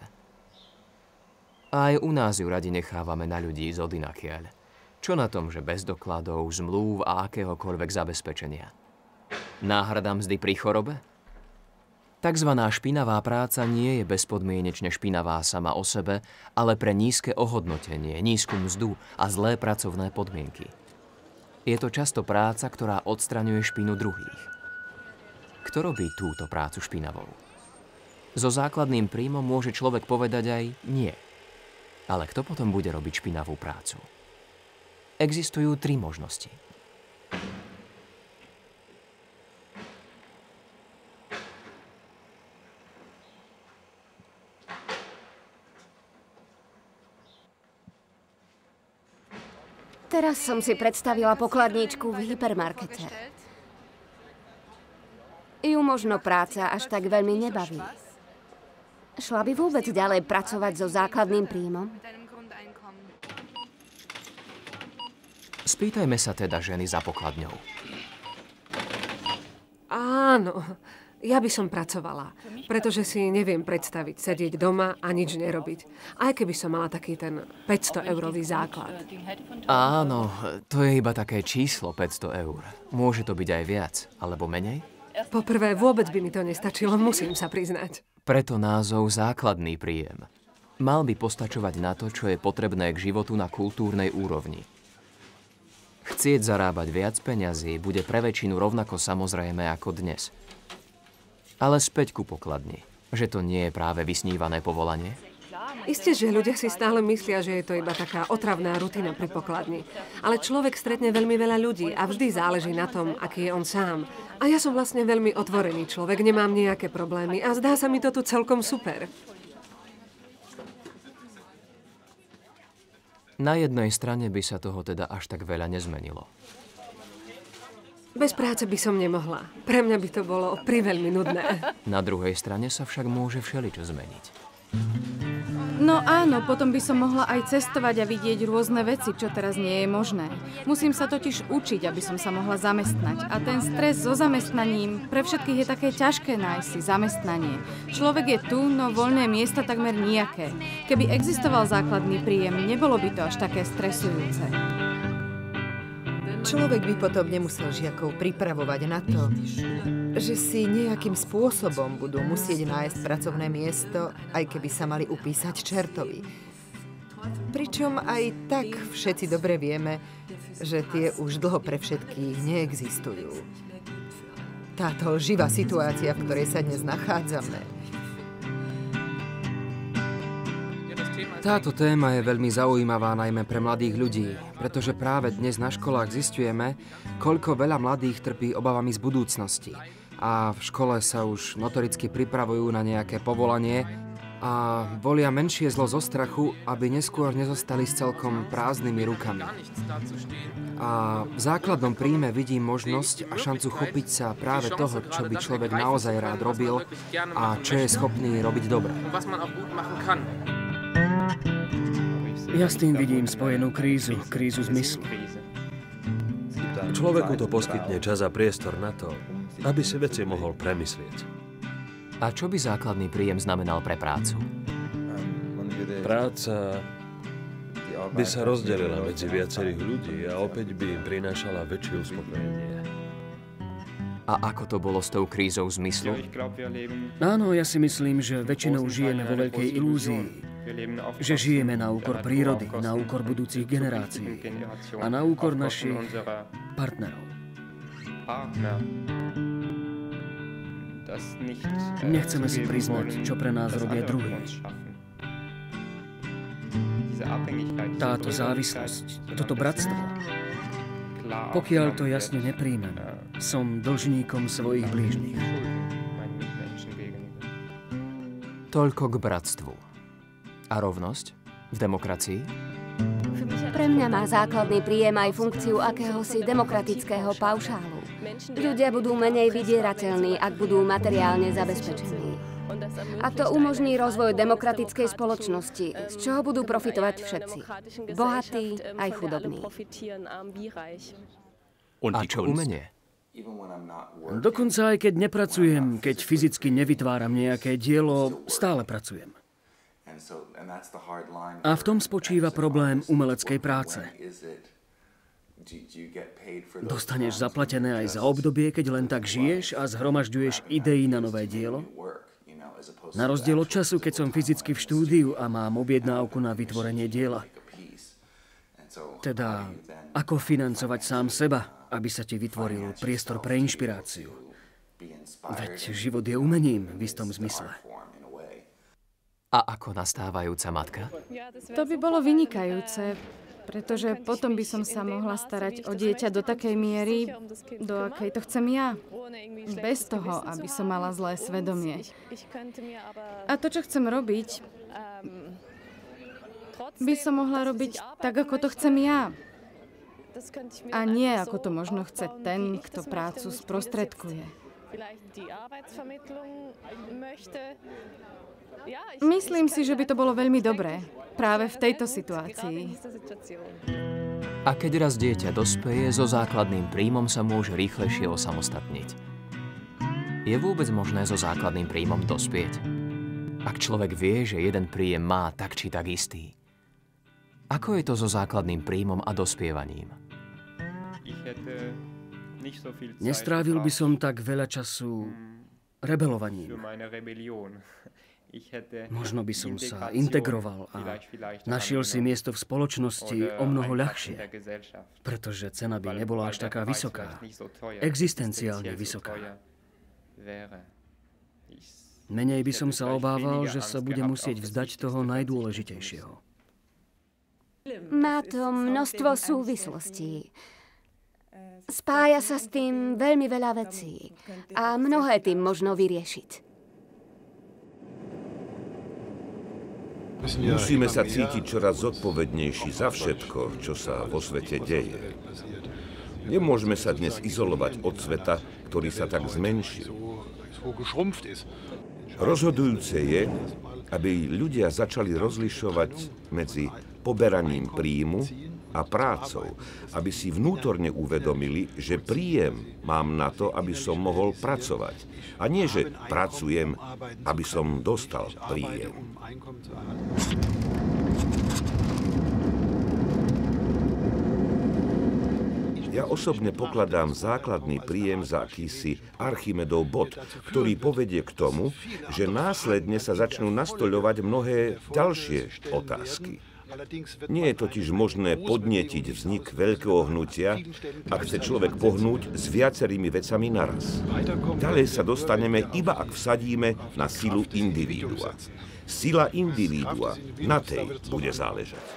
A aj u nás ju radi nechávame na ľudí z odinakiaľ. Čo na tom, že bez dokladov, zmlúv a akéhokoľvek zabezpečenia? Náhrada mzdy pri chorobe? Takzvaná špinavá práca nie je bezpodmienečne špinavá sama o sebe, ale pre nízke ohodnotenie, nízku mzdu a zlé pracovné podmienky. Je to často práca, ktorá odstraňuje špinu druhých. Kto robí túto prácu špinavou? So základným príjmom môže človek povedať aj nie. Ale kto potom bude robiť špinavú prácu? Existujú 3 možnosti. Teraz som si predstavila pokladníčku v hypermarkete. Ju možno práca až tak veľmi nebaví. Šla by vôbec ďalej pracovať so základným príjmom? Spýtajme sa teda ženy za pokladňou. Áno, Ja by som pracovala, pretože si neviem predstaviť sedieť doma a nič nerobiť. Aj keby som mala taký ten 500-eurový základ. Áno, to je iba také číslo 500 eur. Môže to byť aj viac, alebo menej? Poprvé, vôbec by mi to nestačilo, musím sa priznať. Preto názov základný príjem. Mal by postačovať na to, čo je potrebné k životu na kultúrnej úrovni. Chcieť zarábať viac peňazí bude pre väčšinu rovnako samozrejme ako dnes. Ale späť ku pokladni, že to nie je práve vysnívané povolanie? Isté, že ľudia si stále myslia, že je to iba taká otravná rutina pri pokladni. Ale človek stretne veľmi veľa ľudí a vždy záleží na tom, aký je on sám. A ja som vlastne veľmi otvorený človek, nemám nejaké problémy a zdá sa mi to tu celkom super. Na jednej strane by sa toho teda až tak veľa nezmenilo. Bez práce by som nemohla. Pre mňa by to bolo priveľmi nudné. Na druhej strane sa však môže všeličo zmeniť. No áno, potom by som mohla aj cestovať a vidieť rôzne veci, čo teraz nie je možné. Musím sa totiž učiť, aby som sa mohla zamestnať. A ten stres so zamestnaním, pre všetkých je také ťažké nájsť si zamestnanie. Človek je tu, no voľné miesta takmer nijaké. Keby existoval základný príjem, nebolo by to až také stresujúce. Človek by potom nemusel žiakov pripravovať na to, že si nejakým spôsobom budú musieť nájsť pracovné miesto, aj keby sa mali upísať čertovi. Pričom aj tak všetci dobre vieme, že tie už dlho pre všetkých neexistujú. Táto živá situácia, v ktorej sa dnes nachádzame. Táto téma je veľmi zaujímavá najmä pre mladých ľudí, pretože práve dnes na školách zisťujeme, koľko veľa mladých trpí obavami z budúcnosti. A v škole sa už notoricky pripravujú na nejaké povolanie a volia menšie zlo zo strachu, aby neskôr nezostali s celkom prázdnymi rukami. A v základnom príjme vidím možnosť a šancu chopiť sa práve toho, čo by človek naozaj rád robil a čo je schopný robiť dobre. Ja s tým vidím spojenú krízu zmyslu. Človeku to poskytne čas a priestor na to, aby si veci mohol premyslieť. A čo by základný príjem znamenal pre prácu? Práca by sa rozdelila medzi viacerých ľudí a opäť by im prinášala väčšie uspokojenie. A ako to bolo s tou krízou zmyslu? Áno, ja si myslím, že väčšinou žijeme vo veľkej ilúzii. Že žijeme na úkor prírody, na úkor budúcich generácií a na úkor našich partnerov. Nechceme si priznať, čo pre nás robia druhí. Táto závislosť, toto bratstvo, pokiaľ to jasne nepríjmem, som dlžníkom svojich blížnych. Toľko k bratstvu. A rovnosť v demokracii? Pre mňa má základný príjem aj funkciu akéhosi demokratického paušálu. Ľudia budú menej vydierateľní, ak budú materiálne zabezpečení. A to umožní rozvoj demokratickej spoločnosti, z čoho budú profitovať všetci. Bohatí aj chudobní. A čo umenie? Dokonca aj keď nepracujem, keď fyzicky nevytváram nejaké dielo, stále pracujem. A v tom spočíva problém umeleckej práce. Dostaneš zaplatené aj za obdobie, keď len tak žiješ a zhromažďuješ idei na nové dielo? Na rozdiel od času, keď som fyzicky v štúdiu a mám objednávku na vytvorenie diela. Teda, ako financovať sám seba, aby sa ti vytvoril priestor pre inšpiráciu? Veď život je umením v istom zmysle. A ako nastávajúca matka? To by bolo vynikajúce, pretože potom by som sa mohla starať o dieťa do takej miery, do akej to chcem ja. Bez toho, aby som mala zlé svedomie. A to, čo chcem robiť, by som mohla robiť tak, ako to chcem ja. A nie, ako to možno chce ten, kto prácu sprostredkuje. Myslím si, že by to bolo veľmi dobré práve v tejto situácii. A keď raz dieťa dospeje, so základným príjmom sa môže rýchlejšie osamostatniť. Je vôbec možné so základným príjmom dospieť? Ak človek vie, že jeden príjem má tak či tak istý, ako je to so základným príjmom a dospievaním? Nestrávil by som tak veľa času rebelovaním. Možno by som sa integroval a našiel si miesto v spoločnosti o mnoho ľahšie, pretože cena by nebola až taká vysoká, existenciálne vysoká. Menej by som sa obával, že sa bude musieť vzdať toho najdôležitejšieho. Má to množstvo súvislostí. Spája sa s tým veľmi veľa vecí a mnohé tým možno vyriešiť. Musíme sa cítiť čoraz zodpovednejší za všetko, čo sa vo svete deje. Nemôžeme sa dnes izolovať od sveta, ktorý sa tak zmenšil. Rozhodujúce je, aby ľudia začali rozlišovať medzi poberaním príjmu a prácou, aby si vnútorne uvedomili, že príjem mám na to, aby som mohol pracovať. A nie, že pracujem, aby som dostal príjem. Ja osobne pokladám základný príjem za akýsi Archimedov bod, ktorý povedie k tomu, že následne sa začnú nastoľovať mnohé ďalšie otázky. Nie je totiž možné podnietiť vznik veľkého hnutia, ak chce človek pohnúť s viacerými vecami naraz. Ďalej sa dostaneme, iba ak vsadíme na silu individua. Sila individua, na tej bude záležať.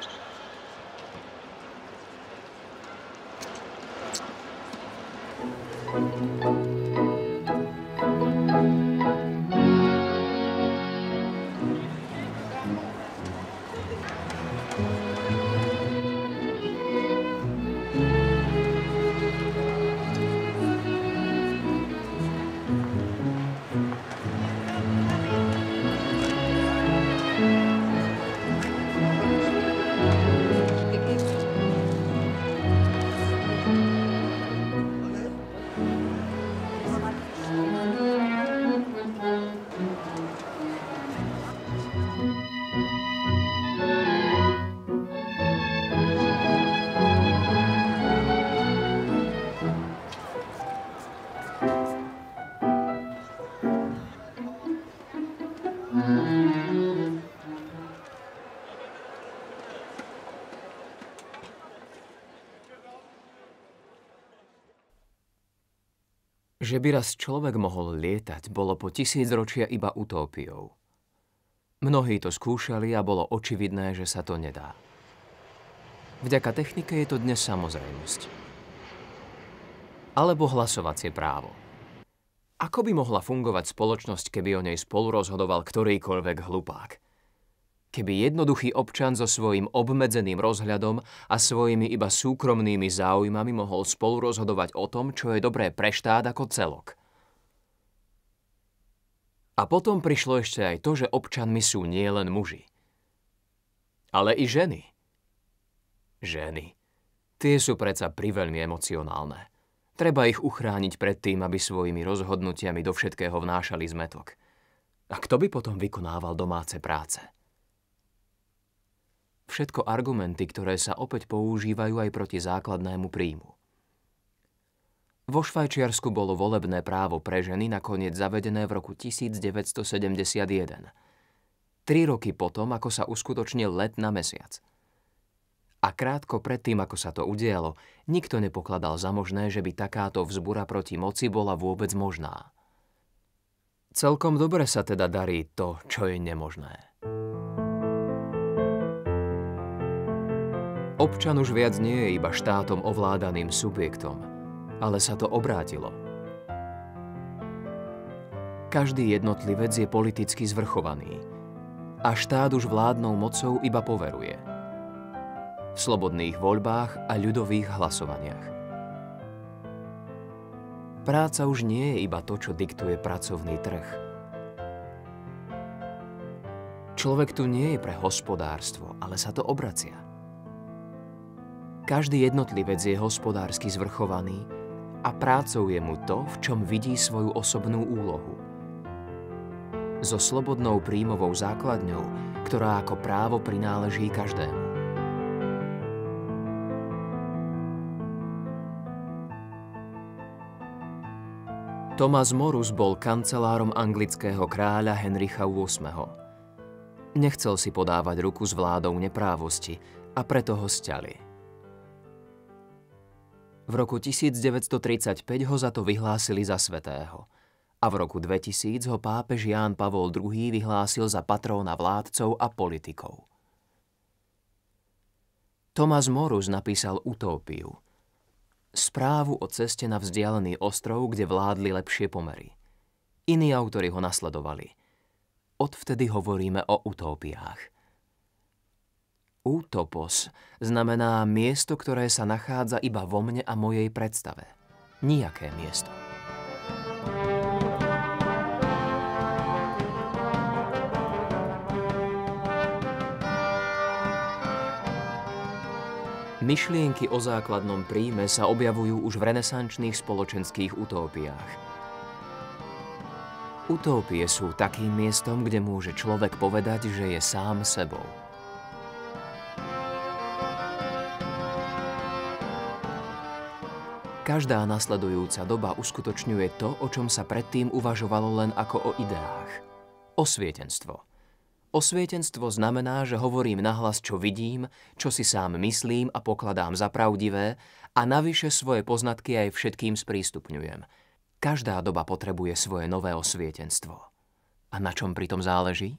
Že by raz človek mohol lietať, bolo po tisícročia iba utópiou. Mnohí to skúšali a bolo očividné, že sa to nedá. Vďaka technike je to dnes samozrejmosť. Alebo hlasovacie právo. Ako by mohla fungovať spoločnosť, keby o nej spolu rozhodoval ktorýkoľvek hlupák? Keby jednoduchý občan so svojím obmedzeným rozhľadom a svojimi iba súkromnými záujmami mohol spolu rozhodovať o tom, čo je dobré pre štát ako celok. A potom prišlo ešte aj to, že občanmi sú nielen muži, ale i ženy. Ženy. Tie sú predsa priveľmi emocionálne. Treba ich uchrániť pred tým, aby svojimi rozhodnutiami do všetkého vnášali zmätok. A kto by potom vykonával domáce práce? Všetko argumenty, ktoré sa opäť používajú aj proti základnému príjmu. Vo Švajčiarsku bolo volebné právo pre ženy nakoniec zavedené v roku 1971. 3 roky potom, ako sa uskutočnil let na mesiac. A krátko predtým, ako sa to udialo, nikto nepokladal za možné, že by takáto vzbura proti moci bola vôbec možná. Celkom dobre sa teda darí to, čo je nemožné. Občan už viac nie je iba štátom ovládaným subjektom, ale sa to obrátilo. Každý jednotlivec je politicky zvrchovaný a štát už vládnou mocou iba poveruje. V slobodných voľbách a ľudových hlasovaniach. Práca už nie je iba to, čo diktuje pracovný trh. Človek tu nie je pre hospodárstvo, ale sa to obracia. Každý jednotlivec je hospodársky zvrchovaný a prácou je mu to, v čom vidí svoju osobnú úlohu. So slobodnou príjmovou základňou, ktorá ako právo prináleží každému. Thomas Morus bol kancelárom anglického kráľa Henricha VIII. Nechcel si podávať ruku s vládou neprávosti a preto ho sťali. V roku 1935 ho za to vyhlásili za svätého a v roku 2000 ho pápež Ján Pavol II vyhlásil za patróna vládcov a politikov. Thomas Morus napísal Utópiu, správu o ceste na vzdialený ostrov, kde vládli lepšie pomery. Iní autori ho nasledovali. Odvtedy hovoríme o utópiách. Utopos znamená miesto, ktoré sa nachádza iba vo mne a mojej predstave. Nijaké miesto. Myšlienky o základnom príjme sa objavujú už v renesančných spoločenských utópiách. Utópie sú takým miestom, kde môže človek povedať, že je sám sebou. Každá nasledujúca doba uskutočňuje to, o čom sa predtým uvažovalo len ako o ideách. Osvietenstvo. Osvietenstvo znamená, že hovorím nahlas, čo vidím, čo si sám myslím a pokladám za pravdivé a navyše svoje poznatky aj všetkým sprístupňujem. Každá doba potrebuje svoje nové osvietenstvo. A na čom pritom záleží?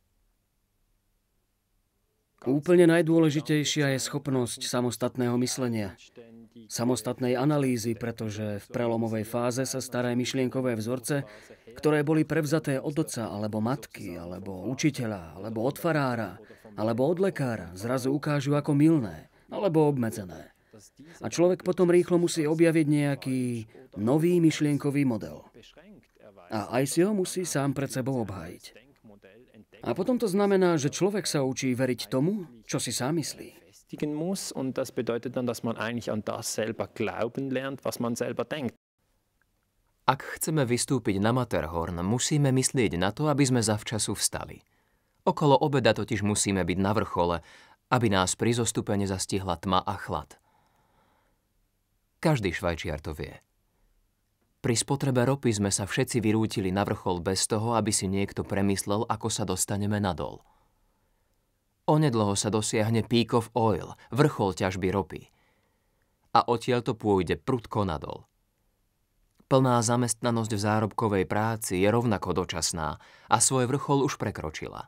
Úplne najdôležitejšia je schopnosť samostatného myslenia. Samostatnej analýzy, pretože v prelomovej fáze sa staré myšlienkové vzorce, ktoré boli prevzaté od otca, alebo matky, alebo učiteľa, alebo od farára, alebo od lekára, zrazu ukážu ako mylné, alebo obmedzené. A človek potom rýchlo musí objaviť nejaký nový myšlienkový model. A aj si ho musí sám pred sebou obhájiť. A potom to znamená, že človek sa učí veriť tomu, čo si sám myslí. Und das bedeutet dann, dass man eigentlich an das selber glauben lernt, was man selber denkt. Ak chceme vystúpiť na Matterhorn, musíme myslieť na to, aby sme zavčasu vstali. Okolo obeda totiž musíme byť na vrchole, aby nás pri zostupe nezastihla tma a chlad. Každý Švajčiar to vie. Pri spotrebe ropy sme sa všetci vyrútili na vrchol bez toho, aby si niekto premyslel, ako sa dostaneme nadol. Onedlho sa dosiahne Peak of Oil, vrchol ťažby ropy. A odtiaľ to pôjde prudko nadol. Plná zamestnanosť v zárobkovej práci je rovnako dočasná a svoj vrchol už prekročila.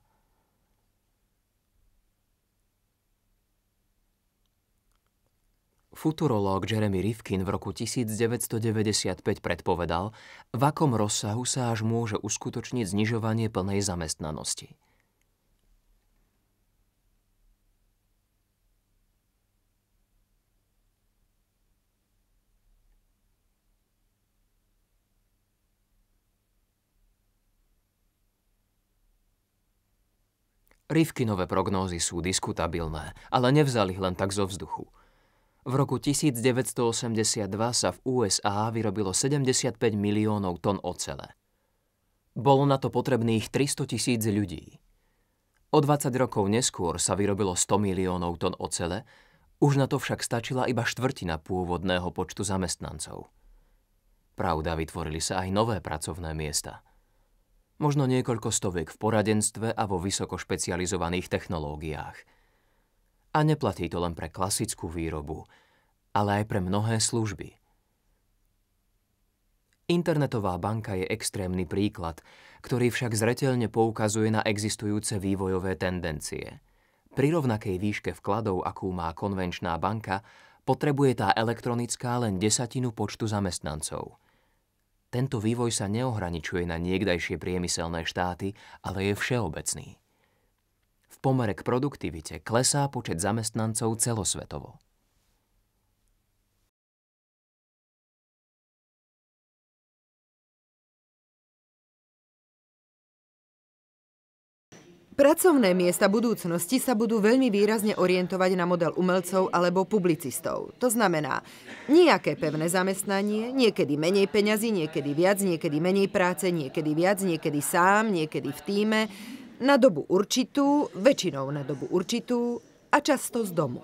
Futurológ Jeremy Rifkin v roku 1995 predpovedal, v akom rozsahu sa až môže uskutočniť znižovanie plnej zamestnanosti. Rifkinové prognózy sú diskutabilné, ale nevzali ich len tak zo vzduchu. V roku 1982 sa v USA vyrobilo 75 miliónov tón ocele. Bolo na to potrebných 300 000 ľudí. O 20 rokov neskôr sa vyrobilo 100 miliónov tón ocele, už na to však stačila iba štvrtina pôvodného počtu zamestnancov. Pravda, vytvorili sa aj nové pracovné miesta. Možno niekoľko stoviek v poradenstve a vo vysoko špecializovaných technológiách. A neplatí to len pre klasickú výrobu, ale aj pre mnohé služby. Internetová banka je extrémny príklad, ktorý však zreteľne poukazuje na existujúce vývojové tendencie. Pri rovnakej výške vkladov, akú má konvenčná banka, potrebuje tá elektronická len 10% počtu zamestnancov. Tento vývoj sa neohraničuje na niekdajšie priemyselné štáty, ale je všeobecný. V pomere k produktivite klesá počet zamestnancov celosvetovo. Pracovné miesta budúcnosti sa budú veľmi výrazne orientovať na model umelcov alebo publicistov. To znamená nejaké pevné zamestnanie, niekedy menej peňazí, niekedy viac, niekedy menej práce, niekedy viac, niekedy sám, niekedy v tíme, na dobu určitú, väčšinou na dobu určitú a často z domu.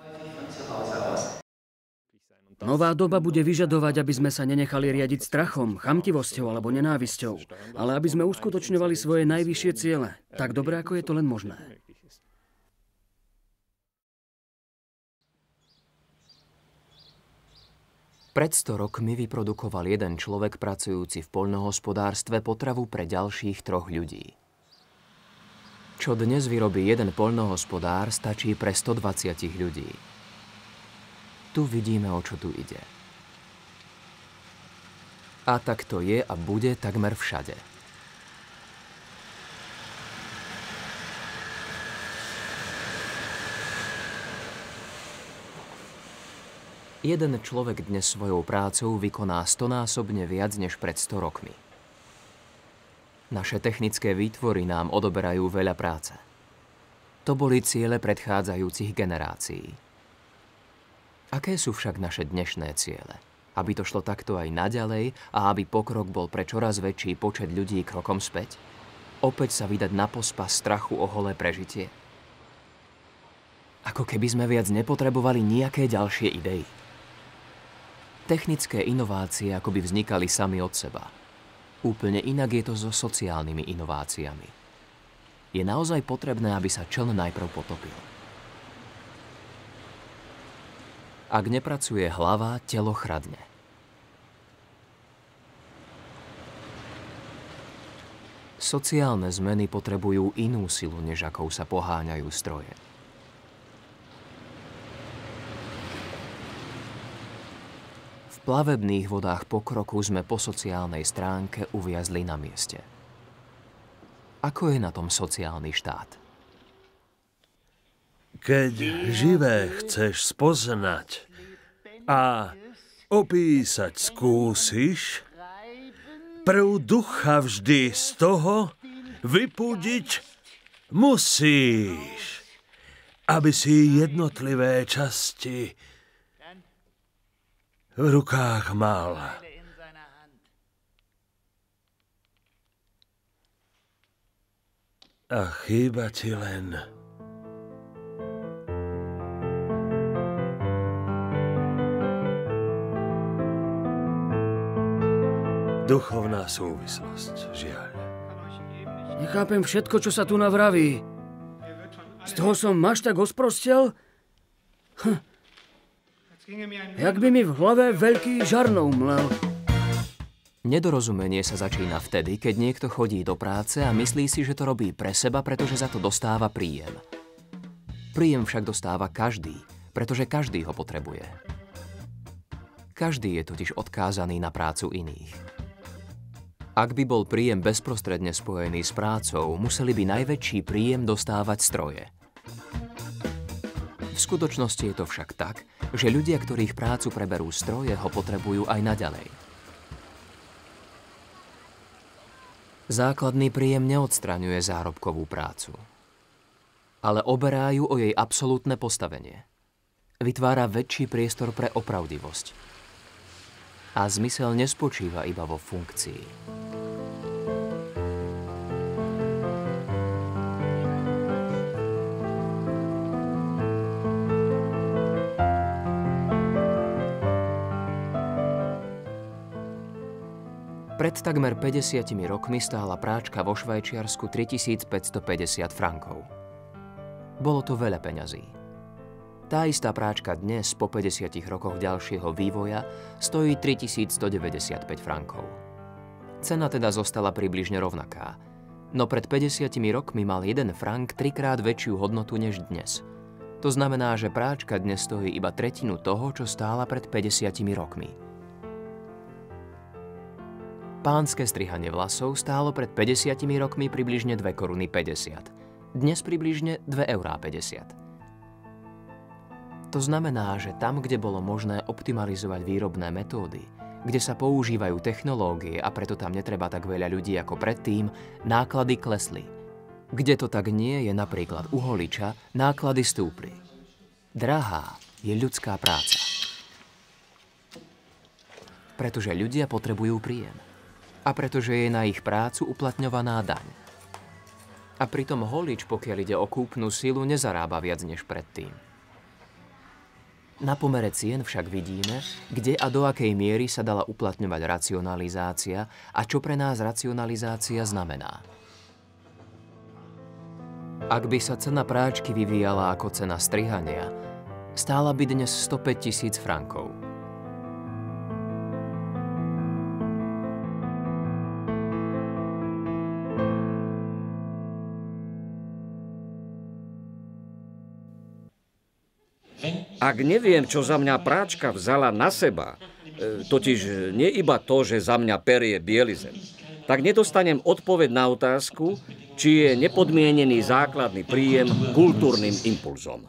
Nová doba bude vyžadovať, aby sme sa nenechali riadiť strachom, chamtivosťou alebo nenávisťou, ale aby sme uskutočňovali svoje najvyššie ciele, tak dobre, ako je to len možné. Pred 100 rokmi vyprodukoval jeden človek pracujúci v poľnohospodárstve potravu pre ďalších 3 ľudí. Čo dnes vyrobí jeden poľnohospodár, stačí pre 120 ľudí. Tu vidíme, o čo tu ide. A tak to je a bude takmer všade. Jeden človek dnes svojou prácou vykoná 100-násobne viac než pred 100 rokmi. Naše technické výtvory nám odoberajú veľa práce. To boli ciele predchádzajúcich generácií. Aké sú však naše dnešné ciele? Aby to šlo takto aj naďalej a aby pokrok bol pre čoraz väčší počet ľudí krokom späť? Opäť sa vydať na pospas strachu o holé prežitie? Ako keby sme viac nepotrebovali nejaké ďalšie idei. Technické inovácie akoby vznikali sami od seba. Úplne inak je to so sociálnymi inováciami. Je naozaj potrebné, aby sa čln najprv potopil. Ak nepracuje hlava, telo chradne. Sociálne zmeny potrebujú inú silu, než akou sa poháňajú stroje. V plavebných vodách pokroku sme po sociálnej stránke uviazli na mieste. Ako je na tom sociálny štát? Keď živé chceš spoznať a opísať skúsiš, prv ducha vždy z toho vypudiť musíš, aby si jednotlivé časti v rukách mal. A chýba ti len duchovná súvislosť, žiaľ. Nechápem všetko, čo sa tu navraví. Z toho som máš tak osprostel? Jak by mi v hlave veľký žarnov mlel. Nedorozumenie sa začína vtedy, keď niekto chodí do práce a myslí si, že to robí pre seba, pretože za to dostáva príjem. Príjem však dostáva každý, pretože každý ho potrebuje. Každý je totiž odkázaný na prácu iných. Ak by bol príjem bezprostredne spojený s prácou, museli by najväčší príjem dostávať stroje. V skutočnosti je to však tak, že ľudia, ktorých prácu preberú stroje, ho potrebujú aj naďalej. Základný príjem neodstraňuje zárobkovú prácu, ale oberajú o jej absolútne postavenie. Vytvára väčší priestor pre opravdivosť. A zmysel nespočíva iba vo funkcii. Pred takmer 50 rokmi stála práčka vo Švajčiarsku 3550 frankov. Bolo to veľa peňazí. Tá istá práčka dnes, po 50 rokoch ďalšieho vývoja, stojí 3195 frankov. Cena teda zostala približne rovnaká, no pred 50 rokmi mal 1 frank 3-krát väčšiu hodnotu než dnes. To znamená, že práčka dnes stojí iba tretinu toho, čo stála pred 50 rokmi. Pánske strihanie vlasov stálo pred 50 rokmi približne 2,50 koruny. Dnes približne 2,50 €. To znamená, že tam, kde bolo možné optimalizovať výrobné metódy, kde sa používajú technológie a preto tam netreba tak veľa ľudí ako predtým, náklady klesli. Kde to tak nie je, napríklad u holiča, náklady stúpli. Drahá je ľudská práca. Pretože ľudia potrebujú príjem. A pretože je na ich prácu uplatňovaná daň. A pritom holič, pokiaľ ide o kúpnu silu, nezarába viac než predtým. Na pomere cien však vidíme, kde a do akej miery sa dala uplatňovať racionalizácia a čo pre nás racionalizácia znamená. Ak by sa cena práčky vyvíjala ako cena strihania, stála by dnes 105 000 frankov. Ak neviem, čo za mňa práčka vzala na seba, totiž nie iba to, že za mňa perie bielizeň, tak nedostanem odpoveď na otázku, či je nepodmienený základný príjem kultúrnym impulzom.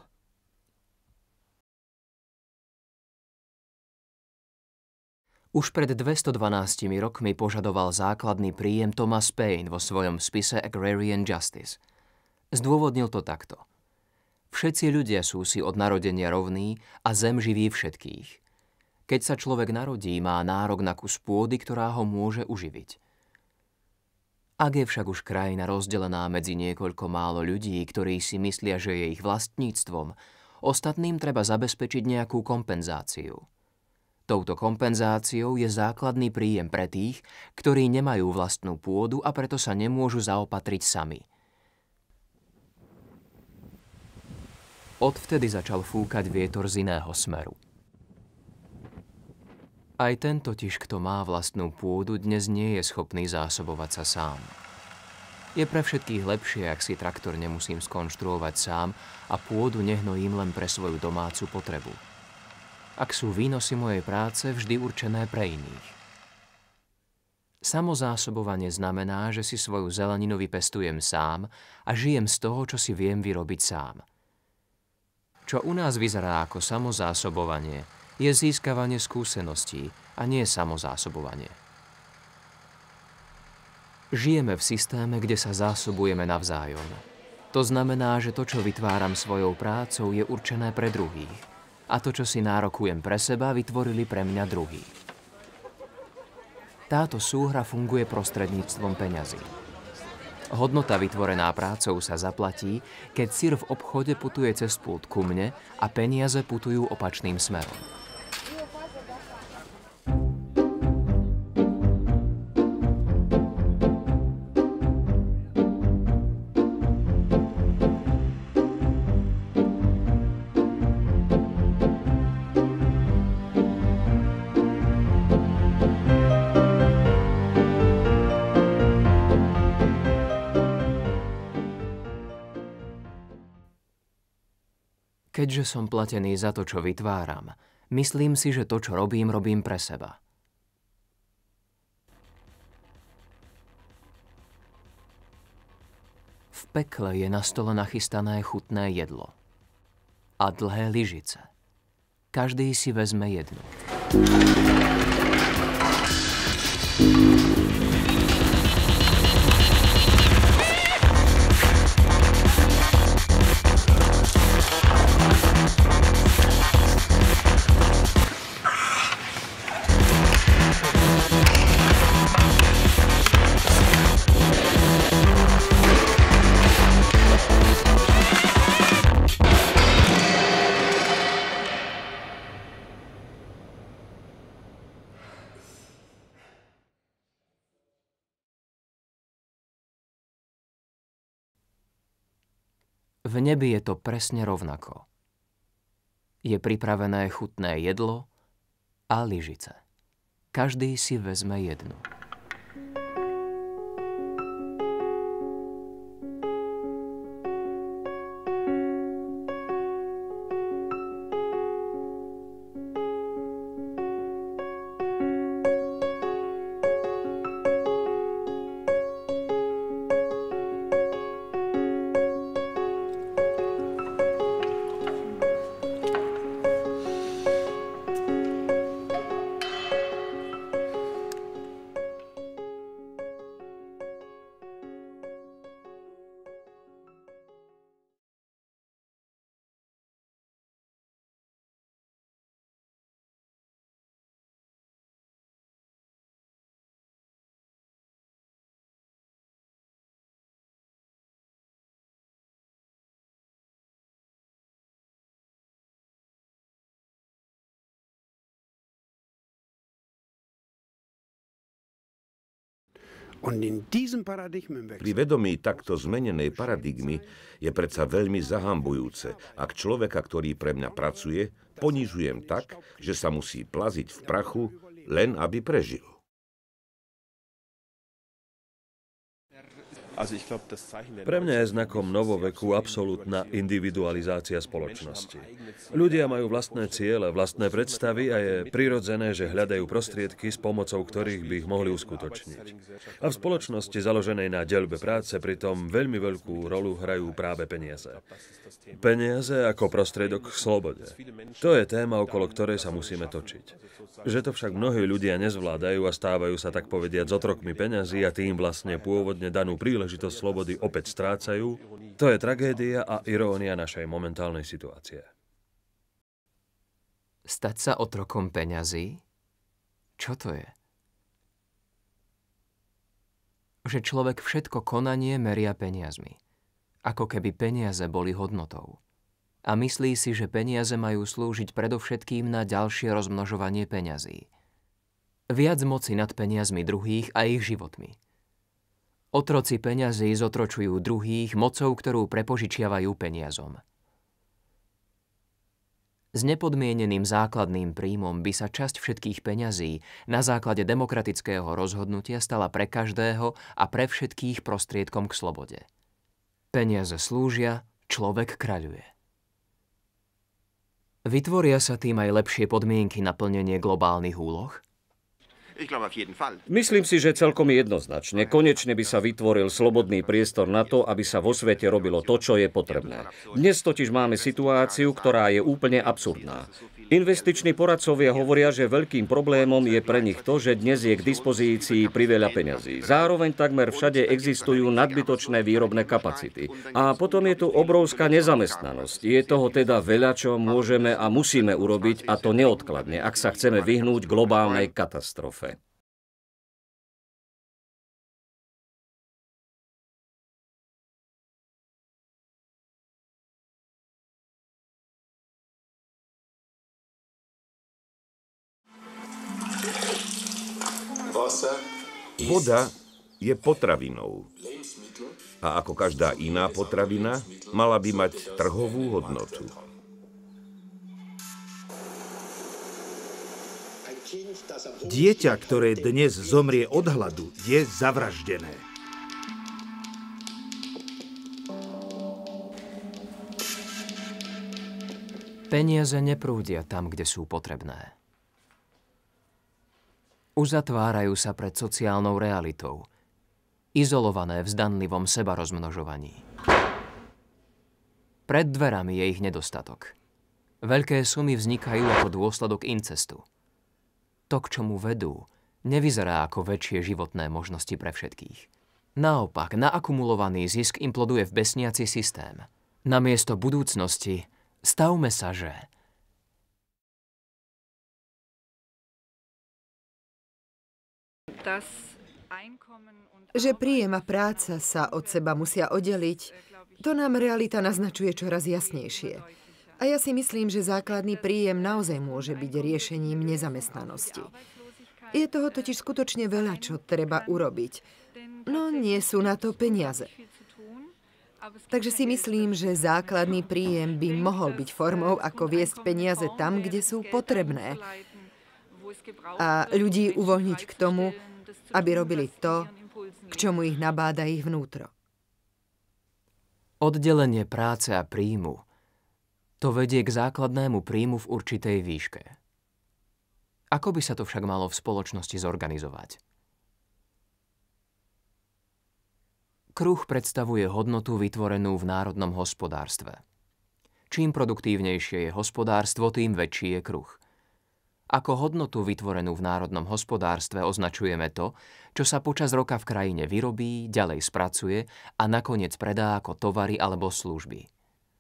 Už pred 212 rokmi požadoval základný príjem Thomas Paine vo svojom spise Agrarian Justice. Zdôvodnil to takto. Všetci ľudia sú si od narodenia rovní a zem živí všetkých. Keď sa človek narodí, má nárok na kus pôdy, ktorá ho môže uživiť. Ak je však už krajina rozdelená medzi niekoľko málo ľudí, ktorí si myslia, že je ich vlastníctvom, ostatným treba zabezpečiť nejakú kompenzáciu. Touto kompenzáciou je základný príjem pre tých, ktorí nemajú vlastnú pôdu a preto sa nemôžu zaopatriť sami. Odvtedy začal fúkať vietor z iného smeru. Aj ten totiž, kto má vlastnú pôdu, dnes nie je schopný zásobovať sa sám. Je pre všetkých lepšie, ak si traktor nemusím skonštruovať sám a pôdu nehnojím len pre svoju domácu potrebu. Ak sú výnosy mojej práce vždy určené pre iných. Samozásobovanie znamená, že si svoju zeleninu vypestujem sám a žijem z toho, čo si viem vyrobiť sám. Čo u nás vyzerá ako samozásobovanie, je získavanie skúseností a nie samozásobovanie. Žijeme v systéme, kde sa zásobujeme navzájom. To znamená, že to, čo vytváram svojou prácou, je určené pre druhých. A to, čo si nárokujem pre seba, vytvorili pre mňa druhí. Táto súhra funguje prostredníctvom peňazí. Hodnota vytvorená prácou sa zaplatí, keď syr v obchode putuje cez pult ku mne a peniaze putujú opačným smerom. Keďže som platený za to, čo vytváram, myslím si, že to, čo robím, robím pre seba. V pekle je na stole nachystané chutné jedlo a dlhé lyžice. Každý si vezme jednu. V nebi je to presne rovnako. Je pripravené chutné jedlo a lyžice. Každý si vezme jednu. Pri vedomí takto zmenenej paradigmy je predsa veľmi zahambujúce, ak človeka, ktorý pre mňa pracuje, ponižujem tak, že sa musí plaziť v prachu, len aby prežil. Pre mňa je znakom novoveku absolútna individualizácia spoločnosti. Ľudia majú vlastné ciele, vlastné predstavy a je prirodzené, že hľadajú prostriedky, s pomocou ktorých by ich mohli uskutočniť. A v spoločnosti založenej na deľbe práce pritom veľmi veľkú rolu hrajú práve peniaze. Peniaze ako prostriedok k slobode. To je téma, okolo ktorej sa musíme točiť. Že to však mnohí ľudia nezvládajú a stávajú sa tak povediať otrokmi peňazí a tým vlastne pôvodne danú príležitosť slobody opäť strácajú, to je tragédia a irónia našej momentálnej situácie. Stať sa otrokom peňazí? Čo to je? Že človek všetko konanie meria peniazmi. Ako keby peniaze boli hodnotou. A myslí si, že peniaze majú slúžiť predovšetkým na ďalšie rozmnožovanie peňazí. Viac moci nad peniazmi druhých a ich životmi. Otroci peňazí zotročujú druhých mocou, ktorú prepožičiavajú peniazom. S nepodmieneným základným príjmom by sa časť všetkých peňazí na základe demokratického rozhodnutia stala pre každého a pre všetkých prostriedkom k slobode. Peniaze slúžia, človek kráľuje. Vytvoria sa tým aj lepšie podmienky na plnenie globálnych úloh? Myslím si, že celkom jednoznačne. Konečne by sa vytvoril slobodný priestor na to, aby sa vo svete robilo to, čo je potrebné. Dnes totiž máme situáciu, ktorá je úplne absurdná. Investiční poradcovia hovoria, že veľkým problémom je pre nich to, že dnes je k dispozícii priveľa peňazí. Zároveň takmer všade existujú nadbytočné výrobné kapacity. A potom je tu obrovská nezamestnanosť. Je toho teda veľa, čo môžeme a musíme urobiť, a to neodkladne, ak sa chceme vyhnúť globálnej katastrofe. Voda je potravinou. A ako každá iná potravina, mala by mať trhovú hodnotu. Dieťa, ktoré dnes zomrie od hladu, je zavraždené. Peniaze neprúdia tam, kde sú potrebné. Uzatvárajú sa pred sociálnou realitou, izolované v zdanlivom sebarozmnožovaní. Pred dverami je ich nedostatok. Veľké sumy vznikajú ako dôsledok incestu. To, k čomu vedú, nevyzerá ako väčšie životné možnosti pre všetkých. Naopak, naakumulovaný zisk imploduje v besniaci systém. Namiesto budúcnosti stavme sa, že príjem a práca sa od seba musia oddeliť, to nám realita naznačuje čoraz jasnejšie. A ja si myslím, že základný príjem naozaj môže byť riešením nezamestnanosti. Je toho totiž skutočne veľa, čo treba urobiť. No nie sú na to peniaze. Takže si myslím, že základný príjem by mohol byť formou, ako viesť peniaze tam, kde sú potrebné. A ľudí uvoľniť k tomu, aby robili to, k čomu ich nabáda ich vnútro. Oddelenie práce a príjmu to vedie k základnému príjmu v určitej výške. Ako by sa to však malo v spoločnosti zorganizovať? Kruh predstavuje hodnotu vytvorenú v národnom hospodárstve. Čím produktívnejšie je hospodárstvo, tým väčší je kruh. Ako hodnotu vytvorenú v národnom hospodárstve označujeme to, čo sa počas roka v krajine vyrobí, ďalej spracuje a nakoniec predá ako tovary alebo služby.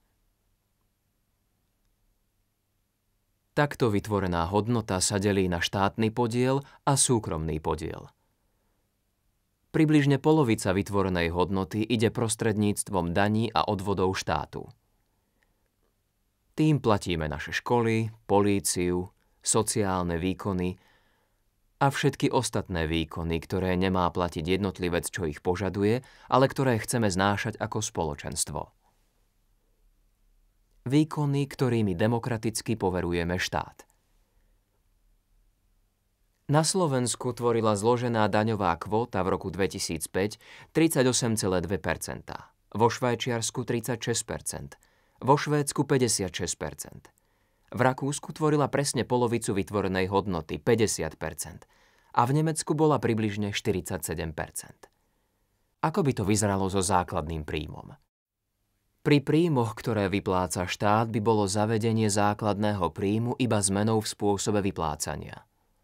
Takto vytvorená hodnota sa delí na štátny podiel a súkromný podiel. Približne polovica vytvorenej hodnoty ide prostredníctvom daní a odvodov štátu. Tým platíme naše školy, políciu, sociálne výkony a všetky ostatné výkony, ktoré nemá platiť jednotlivec, čo ich požaduje, ale ktoré chceme znášať ako spoločenstvo. Výkony, ktorými demokraticky poverujeme štát. Na Slovensku tvorila zložená daňová kvóta v roku 2005 38,2%, vo Švajčiarsku 36%, vo Švédsku 56%. V Rakúsku tvorila presne polovicu vytvorenej hodnoty 50% a v Nemecku bola približne 47%. Ako by to vyzeralo so základným príjmom? Pri príjmoch, ktoré vypláca štát, by bolo zavedenie základného príjmu iba zmenou v spôsobe vyplácania.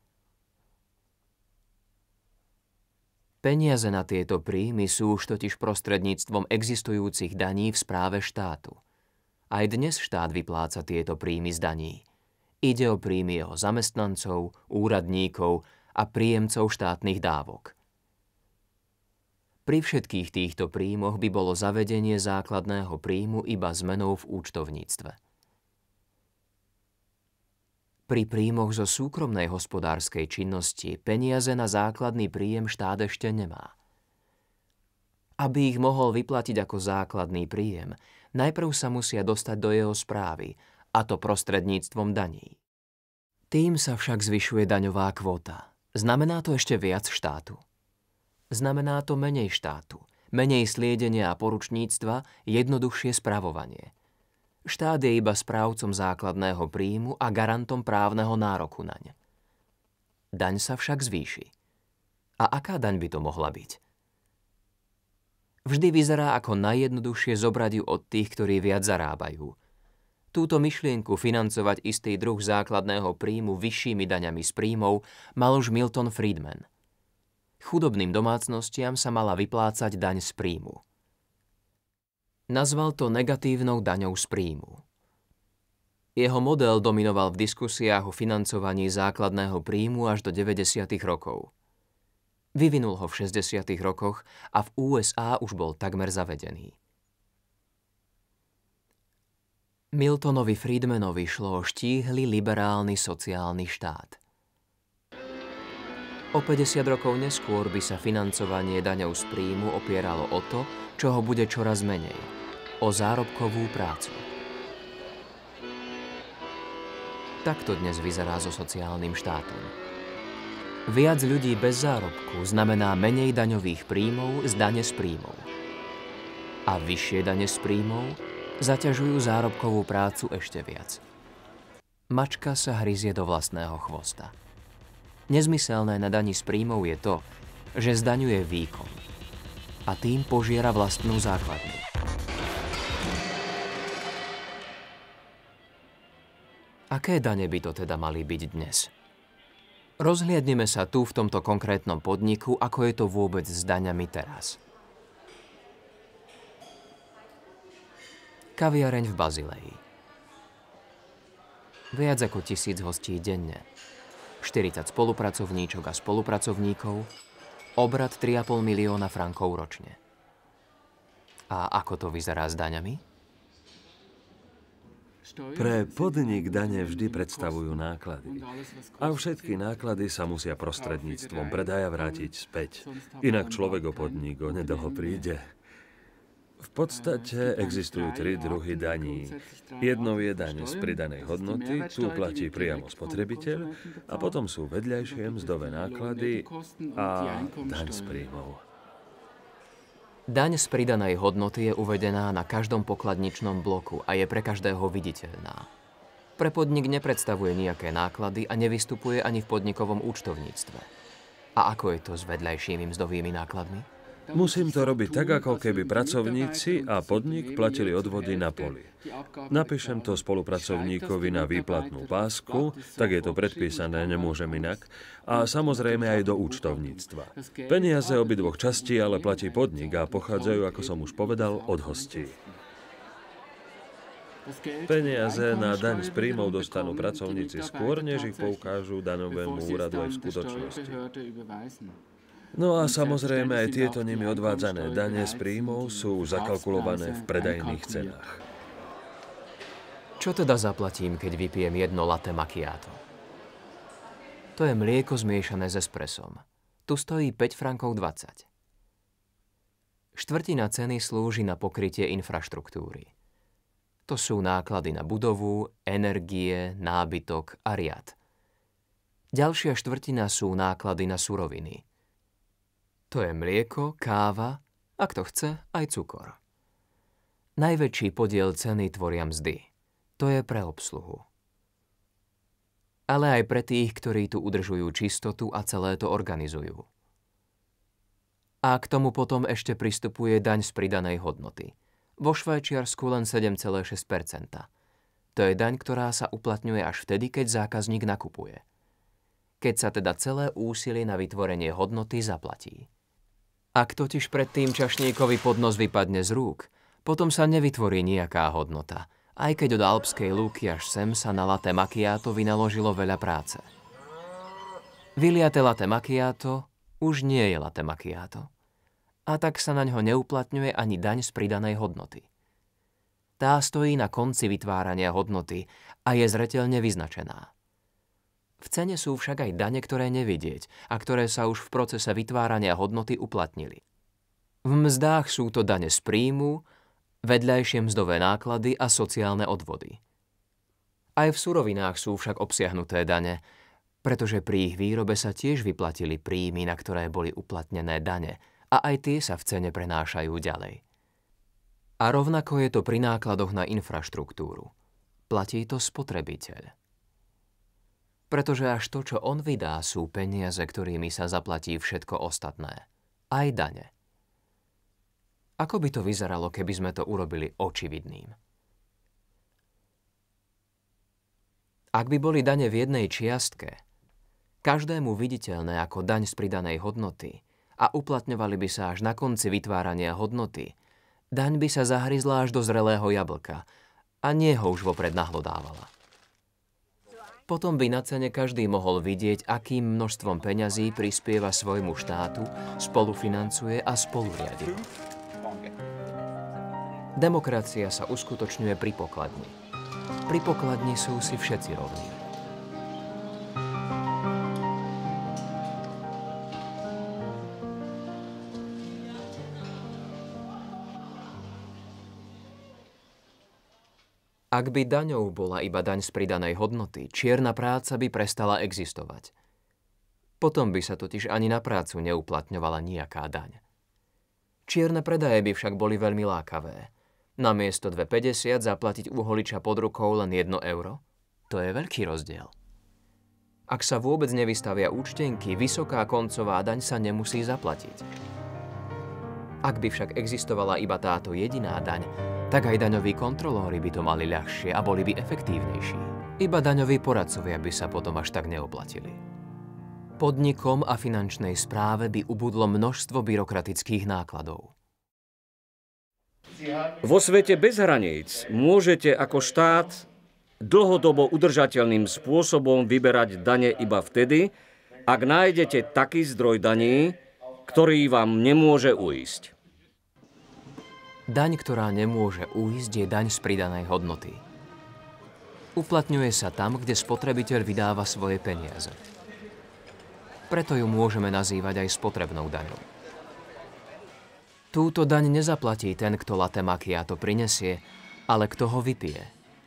Peniaze na tieto príjmy sú už totiž prostredníctvom existujúcich daní v správe štátu. Aj dnes štát vypláca tieto príjmy z daní. Ide o príjmy jeho zamestnancov, úradníkov a príjemcov štátnych dávok. Pri všetkých týchto príjmoch by bolo zavedenie základného príjmu iba zmenou v účtovníctve. Pri príjmoch zo súkromnej hospodárskej činnosti peniaze na základný príjem štát ešte nemá. Aby ich mohol vyplatiť ako základný príjem, najprv sa musia dostať do jeho správy, a to prostredníctvom daní. Tým sa však zvyšuje daňová kvóta. Znamená to ešte viac štátu. Znamená to menej štátu, menej sliedenia a poručníctva, jednoduchšie spravovanie. Štát je iba správcom základného príjmu a garantom právneho nároku naň. Daň sa však zvýši. A aká daň by to mohla byť? Vždy vyzerá ako najjednoduchšie zobrať ju od tých, ktorí viac zarábajú. Túto myšlienku financovať istý druh základného príjmu vyššími daňami z príjmov mal už Milton Friedman. Chudobným domácnostiam sa mala vyplácať daň z príjmu. Nazval to negatívnou daňou z príjmu. Jeho model dominoval v diskusiách o financovaní základného príjmu až do 90. rokov. Vyvinul ho v 60. rokoch a v USA už bol takmer zavedený. Miltonovi Friedmanovi šlo o štíhly liberálny sociálny štát. O 50 rokov neskôr by sa financovanie daňou z príjmu opieralo o to, čoho bude čoraz menej, o zárobkovú prácu. Takto dnes vyzerá so sociálnym štátom. Viac ľudí bez zárobku znamená menej daňových príjmov z dane z príjmov. A vyššie dane z príjmov zaťažujú zárobkovú prácu ešte viac. Mačka sa hryzie do vlastného chvosta. Nezmyselné na dani z príjmov je to, že zdaňuje výkon a tým požiera vlastnú základňu. Aké dane by to teda mali byť dnes? Rozhliadneme sa tu v tomto konkrétnom podniku, ako je to vôbec s daňami teraz. Kaviareň v Bazileji. Viac ako 1000 hostí denne. 40 spolupracovníčok a spolupracovníkov, obrat 3,5 milióna frankov ročne. A ako to vyzerá s daňami? Pre podnik dane vždy predstavujú náklady. A všetky náklady sa musia prostredníctvom predaja vrátiť späť. Inak človek o podnik onedlho príde. V podstate existujú 3 druhy daní. Jednou je daň z pridanej hodnoty, tu platí priamo spotrebiteľ, a potom sú vedľajšie mzdové náklady a daň z príjmov. Daň z pridanej hodnoty je uvedená na každom pokladničnom bloku a je pre každého viditeľná. Pre podnik nepredstavuje nejaké náklady a nevystupuje ani v podnikovom účtovníctve. A ako je to s vedľajšími mzdovými nákladmi? Musím to robiť tak, ako keby pracovníci a podnik platili odvody na poli. Napíšem to spolupracovníkovi na výplatnú pásku, tak je to predpísané, nemôžem inak, a samozrejme aj do účtovníctva. Peniaze obidvoch častí ale platí podnik a pochádzajú, ako som už povedal, od hostí. Peniaze na daň z príjmov dostanú pracovníci skôr, než ich poukážu daňovému úradu aj v skutočnosti. No a samozrejme aj tieto nimi odvádzané dane z príjmov sú zakalkulované v predajných cenách. Čo teda zaplatím, keď vypijem jedno latte macchiato? To je mlieko zmiešané s espresom. Tu stojí 5 frankov 20. Štvrtina ceny slúži na pokrytie infraštruktúry. To sú náklady na budovu, energie, nábytok a riad. Ďalšia štvrtina sú náklady na suroviny. To je mlieko, káva a kto chce, aj cukor. Najväčší podiel ceny tvoria mzdy. To je pre obsluhu. Ale aj pre tých, ktorí tu udržujú čistotu a celé to organizujú. A k tomu potom ešte pristupuje daň z pridanej hodnoty. Vo Švajčiarsku len 7,6%. To je daň, ktorá sa uplatňuje až vtedy, keď zákazník nakupuje. Keď sa teda celé úsilie na vytvorenie hodnoty zaplatí. Ak totiž predtým čašníkovi podnos vypadne z rúk, potom sa nevytvorí nejaká hodnota, aj keď od Alpskej lúky až sem sa na latte macchiato vynaložilo veľa práce. Vyliate latte macchiato už nie je latte macchiato. A tak sa na ňo neuplatňuje ani daň z pridanej hodnoty. Tá stojí na konci vytvárania hodnoty a je zreteľne vyznačená. V cene sú však aj dane, ktoré nevidieť a ktoré sa už v procese vytvárania hodnoty uplatnili. V mzdách sú to dane z príjmu, vedľajšie mzdové náklady a sociálne odvody. Aj v surovinách sú však obsiahnuté dane, pretože pri ich výrobe sa tiež vyplatili príjmy, na ktoré boli uplatnené dane, a aj tie sa v cene prenášajú ďalej. A rovnako je to pri nákladoch na infraštruktúru. Platí to spotrebiteľ. Pretože až to, čo on vydá, sú peniaze, ktorými sa zaplatí všetko ostatné. Aj dane. Ako by to vyzeralo, keby sme to urobili očividným? Ak by boli dane v jednej čiastke, každému viditeľné ako daň z pridanej hodnoty a uplatňovali by sa až na konci vytvárania hodnoty, daň by sa zahryzla až do zrelého jablka a nie ho už vopred nahlodávala. Potom by na cene každý mohol vidieť, akým množstvom peňazí prispieva svojmu štátu, spolufinancuje a spoluriadi. Demokracia sa uskutočňuje pri pokladni. Pri pokladni sú si všetci rovní. Ak by daňou bola iba daň z pridanej hodnoty, čierna práca by prestala existovať. Potom by sa totiž ani na prácu neuplatňovala nejaká daň. Čierne predaje by však boli veľmi lákavé. Namiesto 2,50 zaplatiť u holiča pod rukou len 1 euro? To je veľký rozdiel. Ak sa vôbec nevystavia účtenky, vysoká koncová daň sa nemusí zaplatiť. Ak by však existovala iba táto jediná daň, tak aj daňoví kontrolóri by to mali ľahšie a boli by efektívnejší. Iba daňoví poradcovia by sa potom až tak neoplatili. Podnikom a finančnej správe by ubudlo množstvo byrokratických nákladov. Vo svete bez hraníc môžete ako štát dlhodobo udržateľným spôsobom vyberať dane iba vtedy, ak nájdete taký zdroj daní, ktorý vám nemôže uísť. Daň, ktorá nemôže uísť, je daň z pridanej hodnoty. Uplatňuje sa tam, kde spotrebiteľ vydáva svoje peniaze. Preto ju môžeme nazývať aj spotrebnou daňou. Túto daň nezaplatí ten, kto latte macchiato prinesie, ale kto ho vypije.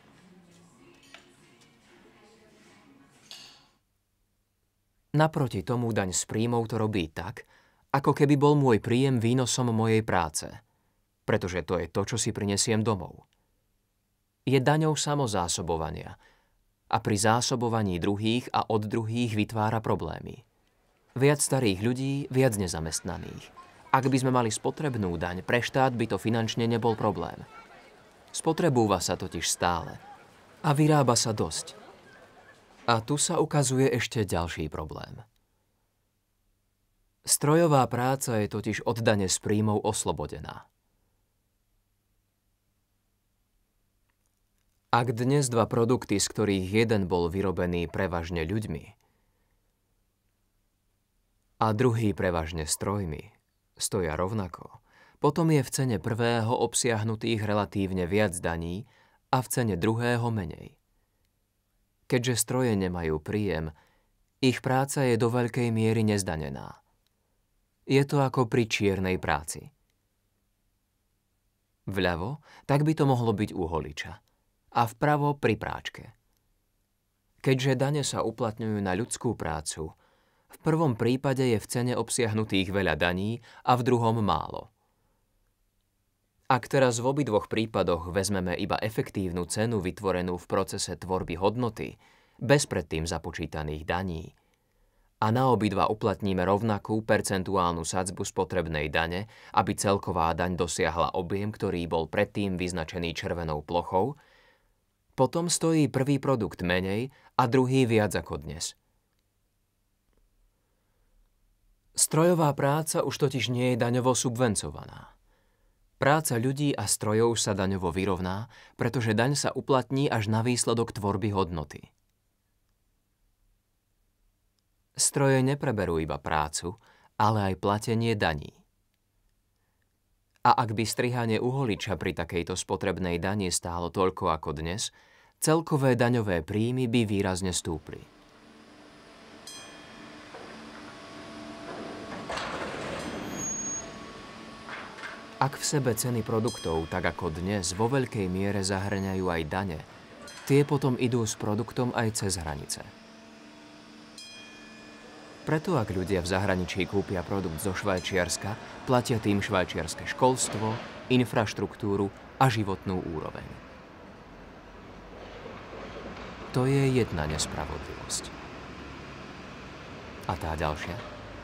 Naproti tomu daň z príjmov to robí tak, ako keby bol môj príjem výnosom mojej práce, pretože to je to, čo si prinesiem domov. Je daňou samozásobovania a pri zásobovaní druhých a od druhých vytvára problémy. Viac starých ľudí, viac nezamestnaných. Ak by sme mali spotrebnú daň, pre štát by to finančne nebol problém. Spotrebúva sa totiž stále a vyrába sa dosť. A tu sa ukazuje ešte ďalší problém. Strojová práca je totiž od dane z príjmov oslobodená. Ak dnes 2 produkty, z ktorých jeden bol vyrobený prevažne ľuďmi a druhý prevažne strojmi, stoja rovnako, potom je v cene prvého obsiahnutých relatívne viac daní a v cene druhého menej. Keďže stroje nemajú príjem, Ich práca je do veľkej miery nezdanená. Je to ako pri čiernej práci. Vľavo, tak by to mohlo byť u holiča. A vpravo pri práčke. Keďže dane sa uplatňujú na ľudskú prácu, v prvom prípade je v cene obsiahnutých veľa daní a v druhom málo. Ak teraz v obidvoch prípadoch vezmeme iba efektívnu cenu vytvorenú v procese tvorby hodnoty, bez predtým započítaných daní, a na obidva uplatníme rovnakú percentuálnu sadzbu spotrebnej dane, aby celková daň dosiahla objem, ktorý bol predtým vyznačený červenou plochou, potom stojí prvý produkt menej a druhý viac ako dnes. Strojová práca už totiž nie je daňovo subvencovaná. Práca ľudí a strojov sa daňovo vyrovná, pretože daň sa uplatní až na výsledok tvorby hodnoty. Stroje nepreberú iba prácu, ale aj platenie daní. A ak by strihanie uholiča pri takejto spotrebnej dani stálo toľko ako dnes, celkové daňové príjmy by výrazne stúpli. Ak v sebe ceny produktov, tak ako dnes, vo veľkej miere zahŕňajú aj dane, tie potom idú s produktom aj cez hranice. Preto ak ľudia v zahraničí kúpia produkt zo Švajčiarska, platia tým švajčiarske školstvo, infraštruktúru a životnú úroveň. To je jedna nespravodlivosť. A tá ďalšia?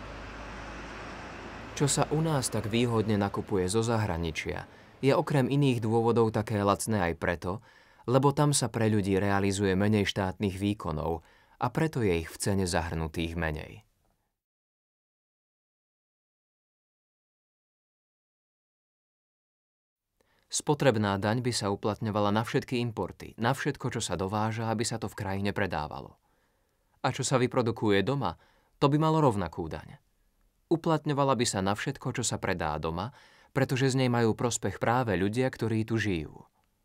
Čo sa u nás tak výhodne nakupuje zo zahraničia, je okrem iných dôvodov také lacné aj preto, lebo tam sa pre ľudí realizuje menej štátnych výkonov a preto je ich v cene zahrnutých menej. Spotrebná daň by sa uplatňovala na všetky importy, na všetko, čo sa dováža, aby sa to v krajine predávalo. A čo sa vyprodukuje doma, to by malo rovnakú daň. Uplatňovala by sa na všetko, čo sa predá doma, pretože z nej majú prospech práve ľudia, ktorí tu žijú.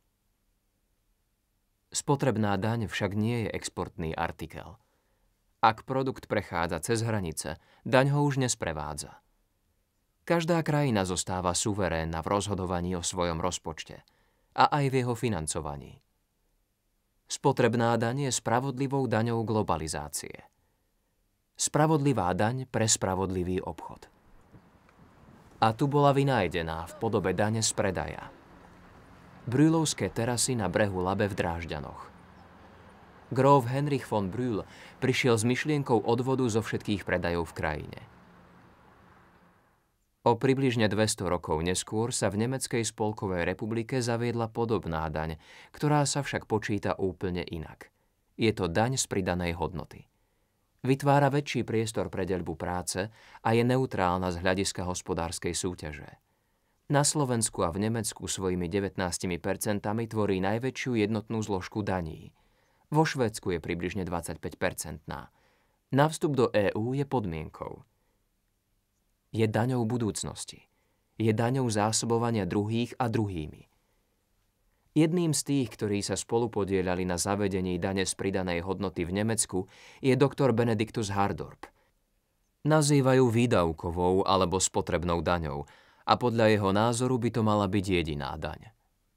Spotrebná daň však nie je exportný artikel. Ak produkt prechádza cez hranice, daň ho už nesprevádza. Každá krajina zostáva suverénna v rozhodovaní o svojom rozpočte a aj v jeho financovaní. Spotrebná daň je spravodlivou daňou globalizácie. Spravodlivá daň pre spravodlivý obchod. A tu bola vynájdená v podobe dane z predaja. Brühlovské terasy na brehu Labe v Drážďanoch. Gróf Heinrich von Brühl prišiel s myšlienkou odvodu zo všetkých predajov v krajine. O približne 200 rokov neskôr sa v Nemeckej spolkovej republike zaviedla podobná daň, ktorá sa však počíta úplne inak. Je to daň z pridanej hodnoty. Vytvára väčší priestor pre deľbu práce a je neutrálna z hľadiska hospodárskej súťaže. Na Slovensku a v Nemecku svojimi 19% tvorí najväčšiu jednotnú zložku daní. Vo Švédsku je približne 25%. Na vstup do EÚ je podmienkou. Je daňou budúcnosti. Je daňou zásobovania druhých a druhými. Jedným z tých, ktorí sa spolupodielali na zavedení dane z pridanej hodnoty v Nemecku, je doktor Benediktus Hardorp. Nazývajú výdavkovou alebo spotrebnou daňou a podľa jeho názoru by to mala byť jediná daň.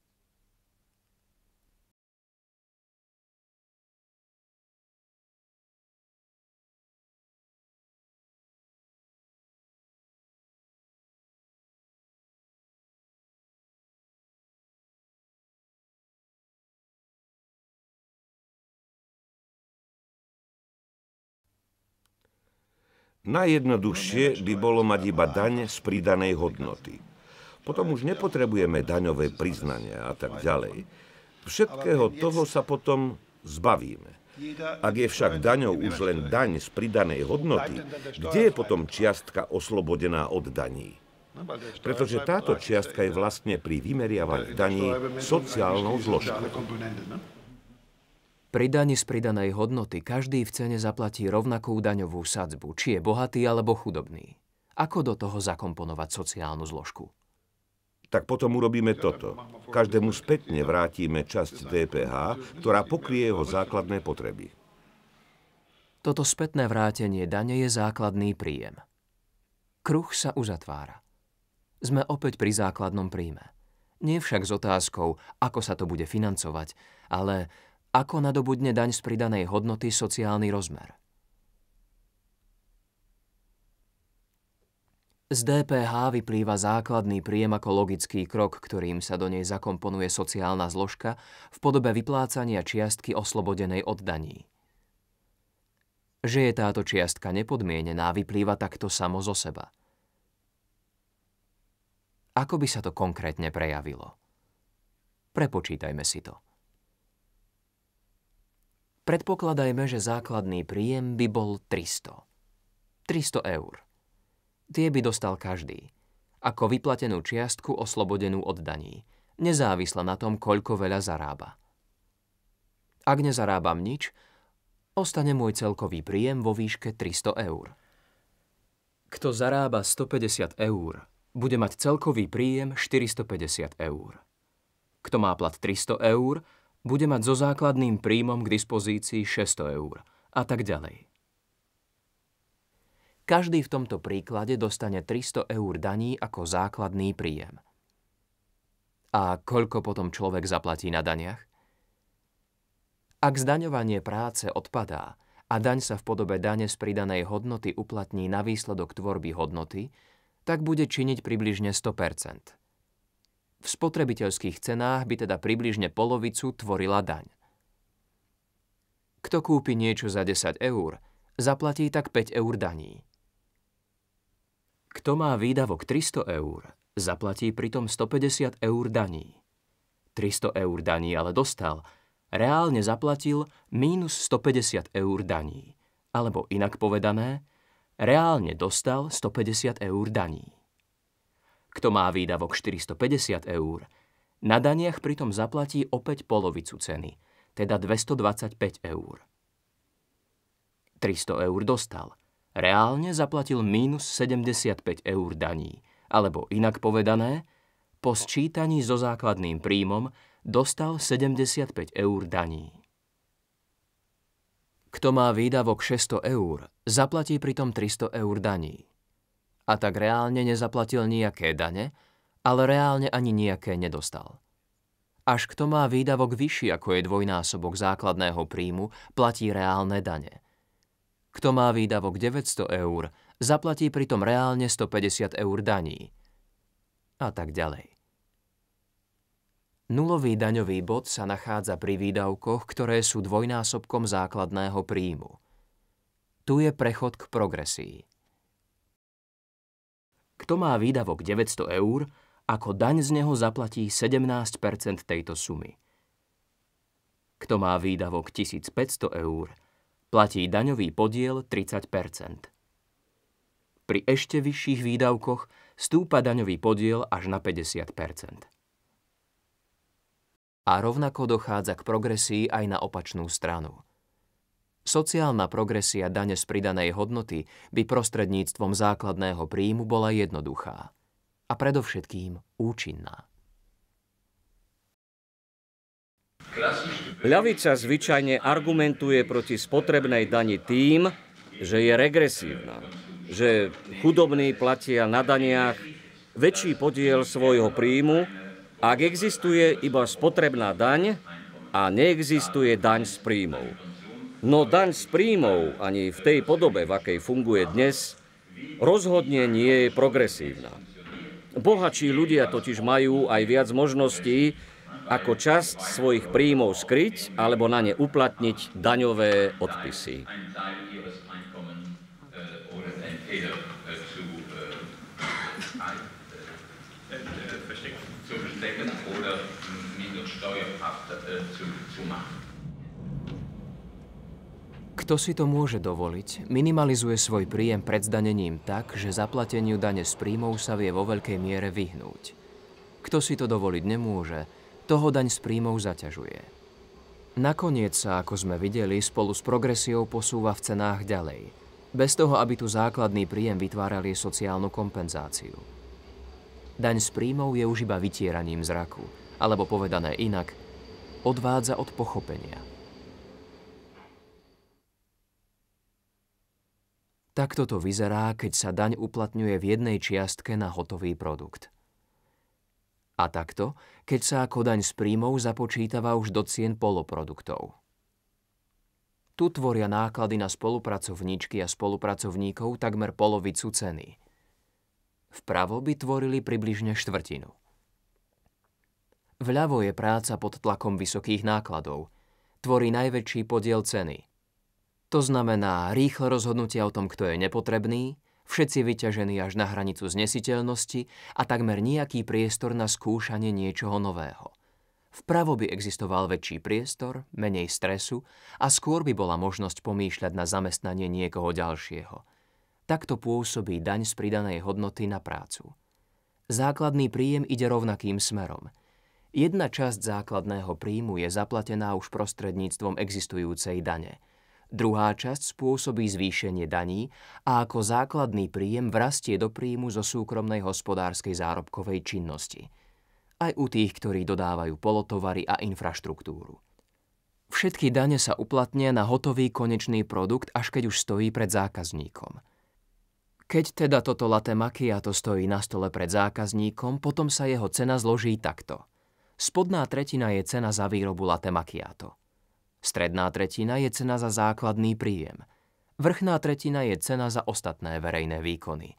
Najjednoduchšie by bolo mať iba daň z pridanej hodnoty. Potom už nepotrebujeme daňové priznania a tak ďalej. Všetkého toho sa potom zbavíme. Ak je však daňou už len daň z pridanej hodnoty, kde je potom čiastka oslobodená od daní? Pretože táto čiastka je vlastne pri vymeriavaní daní sociálnou zložkou. Pri dani z pridanej hodnoty každý v cene zaplatí rovnakú daňovú sadzbu, či je bohatý alebo chudobný. Ako do toho zakomponovať sociálnu zložku? Tak potom urobíme toto. Každému spätne vrátime časť DPH, ktorá pokrie jeho základné potreby. Toto spätné vrátenie dane je základný príjem. Kruh sa uzatvára. Sme opäť pri základnom príjme. Nie však s otázkou, ako sa to bude financovať, ale ako nadobudne daň z pridanej hodnoty sociálny rozmer. Z DPH vyplýva základný príjem ako logický krok, ktorým sa do nej zakomponuje sociálna zložka v podobe vyplácania čiastky oslobodenej od daní. Že je táto čiastka nepodmienená, vyplýva takto samo zo seba. Ako by sa to konkrétne prejavilo? Prepočítajme si to. Predpokladajme, že základný príjem by bol 300 eur. Tie by dostal každý, ako vyplatenú čiastku oslobodenú od daní, nezávisle na tom, koľko veľa zarába. Ak nezarábam nič, ostane môj celkový príjem vo výške 300 eur. Kto zarába 150 eur, bude mať celkový príjem 450 eur. Kto má plat 300 eur, bude mať so základným príjmom k dispozícii 600 eur a tak ďalej. Každý v tomto príklade dostane 300 eur daní ako základný príjem. A koľko potom človek zaplatí na daniach? Ak zdaňovanie práce odpadá a daň sa v podobe dane z pridanej hodnoty uplatní na výsledok tvorby hodnoty, tak bude činiť približne 100%. V spotrebiteľských cenách by teda približne polovicu tvorila daň. Kto kúpi niečo za 10 eur, zaplatí tak 5 eur daní. Kto má výdavok 300 eur, zaplatí pritom 150 eur daní. 300 eur daní ale dostal, reálne zaplatil mínus 150 eur daní. Alebo inak povedané, reálne dostal 150 eur daní. Kto má výdavok 450 eur, na daniach pritom zaplatí opäť polovicu ceny, teda 225 eur. 300 eur dostal, reálne zaplatil mínus 75 eur daní, alebo inak povedané, po sčítaní so základným príjmom dostal 75 eur daní. Kto má výdavok 600 eur, zaplatí pritom 300 eur daní. A tak reálne nezaplatil nejaké dane, ale reálne ani nejaké nedostal. Až kto má výdavok vyšší ako je dvojnásobok základného príjmu, platí reálne dane. Kto má výdavok 900 eur, zaplatí pritom reálne 150 eur daní. A tak ďalej. Nulový daňový bod sa nachádza pri výdavkoch, ktoré sú dvojnásobkom základného príjmu. Tu je prechod k progresii. Kto má výdavok 900 eur, ako daň z neho zaplatí 17% tejto sumy. Kto má výdavok 1500 eur, platí daňový podiel 30%. Pri ešte vyšších výdavkoch stúpa daňový podiel až na 50%. A rovnako dochádza k progresii aj na opačnú stranu. Sociálna progresia dane z pridanej hodnoty by prostredníctvom základného príjmu bola jednoduchá a predovšetkým účinná. Ľavica zvyčajne argumentuje proti spotrebnej dani tým, že je regresívna, že chudobní platia na daniach väčší podiel svojho príjmu, ak existuje iba spotrebná daň a neexistuje daň z príjmov. No daň z príjmov ani v tej podobe, v akej funguje dnes, rozhodne nie je progresívna. Bohatší ľudia totiž majú aj viac možností, ako časť svojich príjmov skryť alebo na ne uplatniť daňové odpisy. Kto si to môže dovoliť, minimalizuje svoj príjem pred zdanením tak, že zaplateniu dane z príjmov sa vie vo veľkej miere vyhnúť. Kto si to dovoliť nemôže, toho daň z príjmov zaťažuje. Nakoniec sa, ako sme videli, spolu s progresiou posúva v cenách ďalej, bez toho, aby tu základný príjem vytvárali sociálnu kompenzáciu. Daň z príjmov je už iba vytieraním zraku, alebo povedané inak, odvádza od pochopenia. Takto to vyzerá, keď sa daň uplatňuje v jednej čiastke na hotový produkt. A takto, keď sa ako daň z príjmov započítava už do cien poloproduktov. Tu tvoria náklady na spolupracovníčky a spolupracovníkov takmer polovicu ceny. Vpravo by tvorili približne štvrtinu. Vľavo je práca pod tlakom vysokých nákladov. Tvorí najväčší podiel ceny. To znamená rýchle rozhodnutia o tom, kto je nepotrebný, všetci vyťažení až na hranicu znesiteľnosti a takmer nejaký priestor na skúšanie niečoho nového. Vpravo by existoval väčší priestor, menej stresu a skôr by bola možnosť pomýšľať na zamestnanie niekoho ďalšieho. Takto pôsobí daň z pridanej hodnoty na prácu. Základný príjem ide rovnakým smerom. Jedna časť základného príjmu je zaplatená už prostredníctvom existujúcej dane. Druhá časť spôsobí zvýšenie daní a ako základný príjem vrastie do príjmu zo súkromnej hospodárskej zárobkovej činnosti. Aj u tých, ktorí dodávajú polotovary a infraštruktúru. Všetky dane sa uplatnia na hotový konečný produkt, až keď už stojí pred zákazníkom. Keď teda toto latte macchiato stojí na stole pred zákazníkom, potom sa jeho cena zloží takto. Spodná tretina je cena za výrobu latte macchiato. Stredná tretina je cena za základný príjem. Vrchná tretina je cena za ostatné verejné výkony.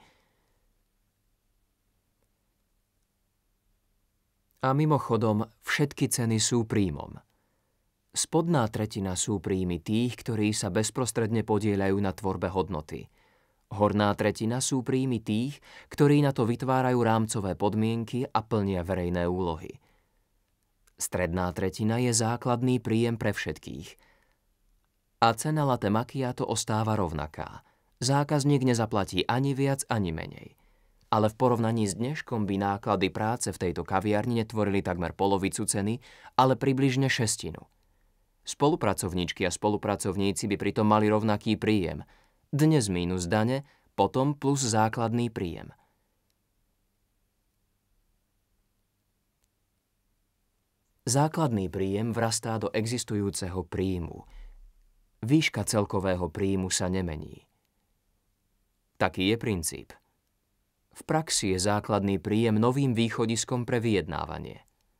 A mimochodom, všetky ceny sú príjmom. Spodná tretina sú príjmy tých, ktorí sa bezprostredne podieľajú na tvorbe hodnoty. Horná tretina sú príjmy tých, ktorí na to vytvárajú rámcové podmienky a plnia verejné úlohy. Stredná tretina je základný príjem pre všetkých. A cena latte macchiato ostáva rovnaká. Zákazník nezaplatí ani viac, ani menej. Ale v porovnaní s dneškom by náklady práce v tejto kaviarni netvorili takmer polovicu ceny, ale približne šestinu. Spolupracovníčky a spolupracovníci by pritom mali rovnaký príjem. Dnes mínus dane, potom plus základný príjem. Základný príjem vrastá do existujúceho príjmu. Výška celkového príjmu sa nemení. Taký je princíp. V praxi je základný príjem novým východiskom pre vyjednávanie.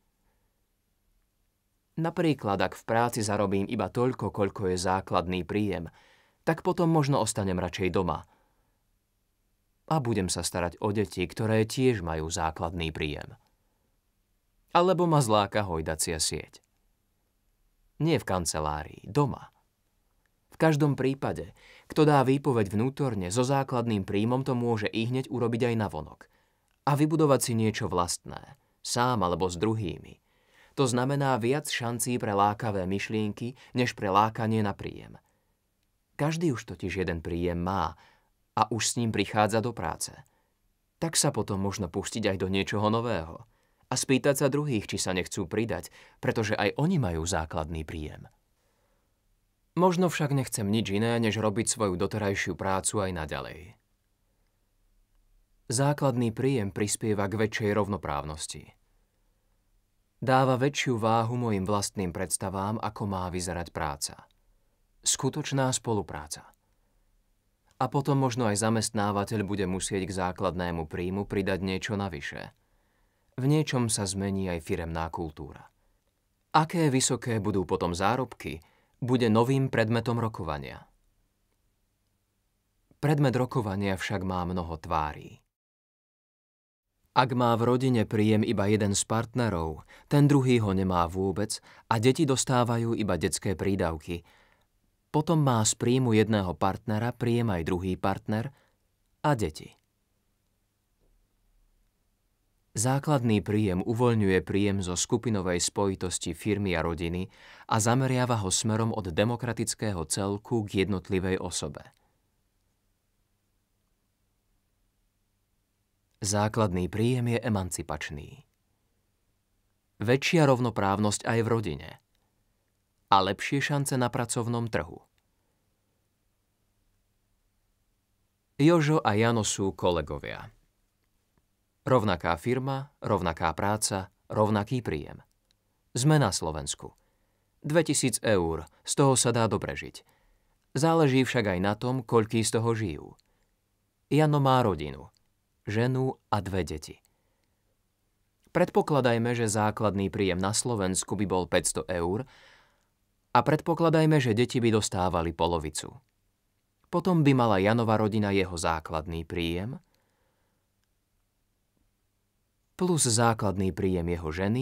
Napríklad, ak v práci zarobím iba toľko, koľko je základný príjem, tak potom možno ostanem radšej doma. A budem sa starať o deti, ktoré tiež majú základný príjem. Alebo ma zláka hojdacia sieť. Nie v kancelárii, doma. V každom prípade, kto dá výpoveď vnútorne so základným príjmom, to môže ihneď urobiť aj navonok. A vybudovať si niečo vlastné, sám alebo s druhými. To znamená viac šancí pre lákavé myšlienky, než pre lákanie na príjem. Každý už totiž jeden príjem má a už s ním prichádza do práce. Tak sa potom možno pustiť aj do niečoho nového a spýtať sa druhých, či sa nechcú pridať, pretože aj oni majú základný príjem. Možno však nechcem nič iné, než robiť svoju doterajšiu prácu aj naďalej. Základný príjem prispieva k väčšej rovnoprávnosti. Dáva väčšiu váhu mojim vlastným predstavám, ako má vyzerať práca. Skutočná spolupráca. A potom možno aj zamestnávateľ bude musieť k základnému príjmu pridať niečo navyše. V niečom sa zmení aj firemná kultúra. Aké vysoké budú potom zárobky, bude novým predmetom rokovania. Predmet rokovania však má mnoho tvárí. Ak má v rodine príjem iba jeden z partnerov, ten druhý ho nemá vôbec a deti dostávajú iba detské prídavky. Potom má z príjmu jedného partnera príjem aj druhý partner a deti. Základný príjem uvoľňuje príjem zo skupinovej spojitosti firmy a rodiny a zameriava ho smerom od demokratického celku k jednotlivej osobe. Základný príjem je emancipačný. Väčšia rovnoprávnosť aj v rodine a lepšie šance na pracovnom trhu. Jožo a Jano sú kolegovia. Rovnaká firma, rovnaká práca, rovnaký príjem. Sme na Slovensku. 2000 eur, z toho sa dá dobre žiť. Záleží však aj na tom, koľký z toho žijú. Jano má rodinu, ženu a 2 deti. Predpokladajme, že základný príjem na Slovensku by bol 500 eur a predpokladajme, že deti by dostávali polovicu. Potom by mala Janova rodina jeho základný príjem plus základný príjem jeho ženy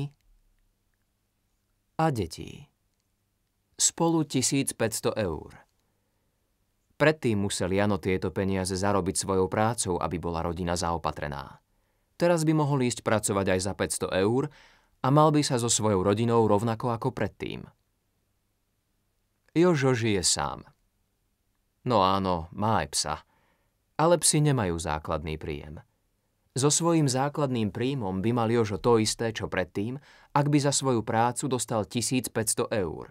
a detí. Spolu 1500 eur. Predtým musel Jano tieto peniaze zarobiť svojou prácou, aby bola rodina zaopatrená. Teraz by mohol ísť pracovať aj za 500 eur a mal by sa so svojou rodinou rovnako ako predtým. Jožo žije sám. No áno, má aj psa, ale psi nemajú základný príjem. So svojím základným príjmom by mal Jožo to isté, čo predtým, ak by za svoju prácu dostal 1500 eur.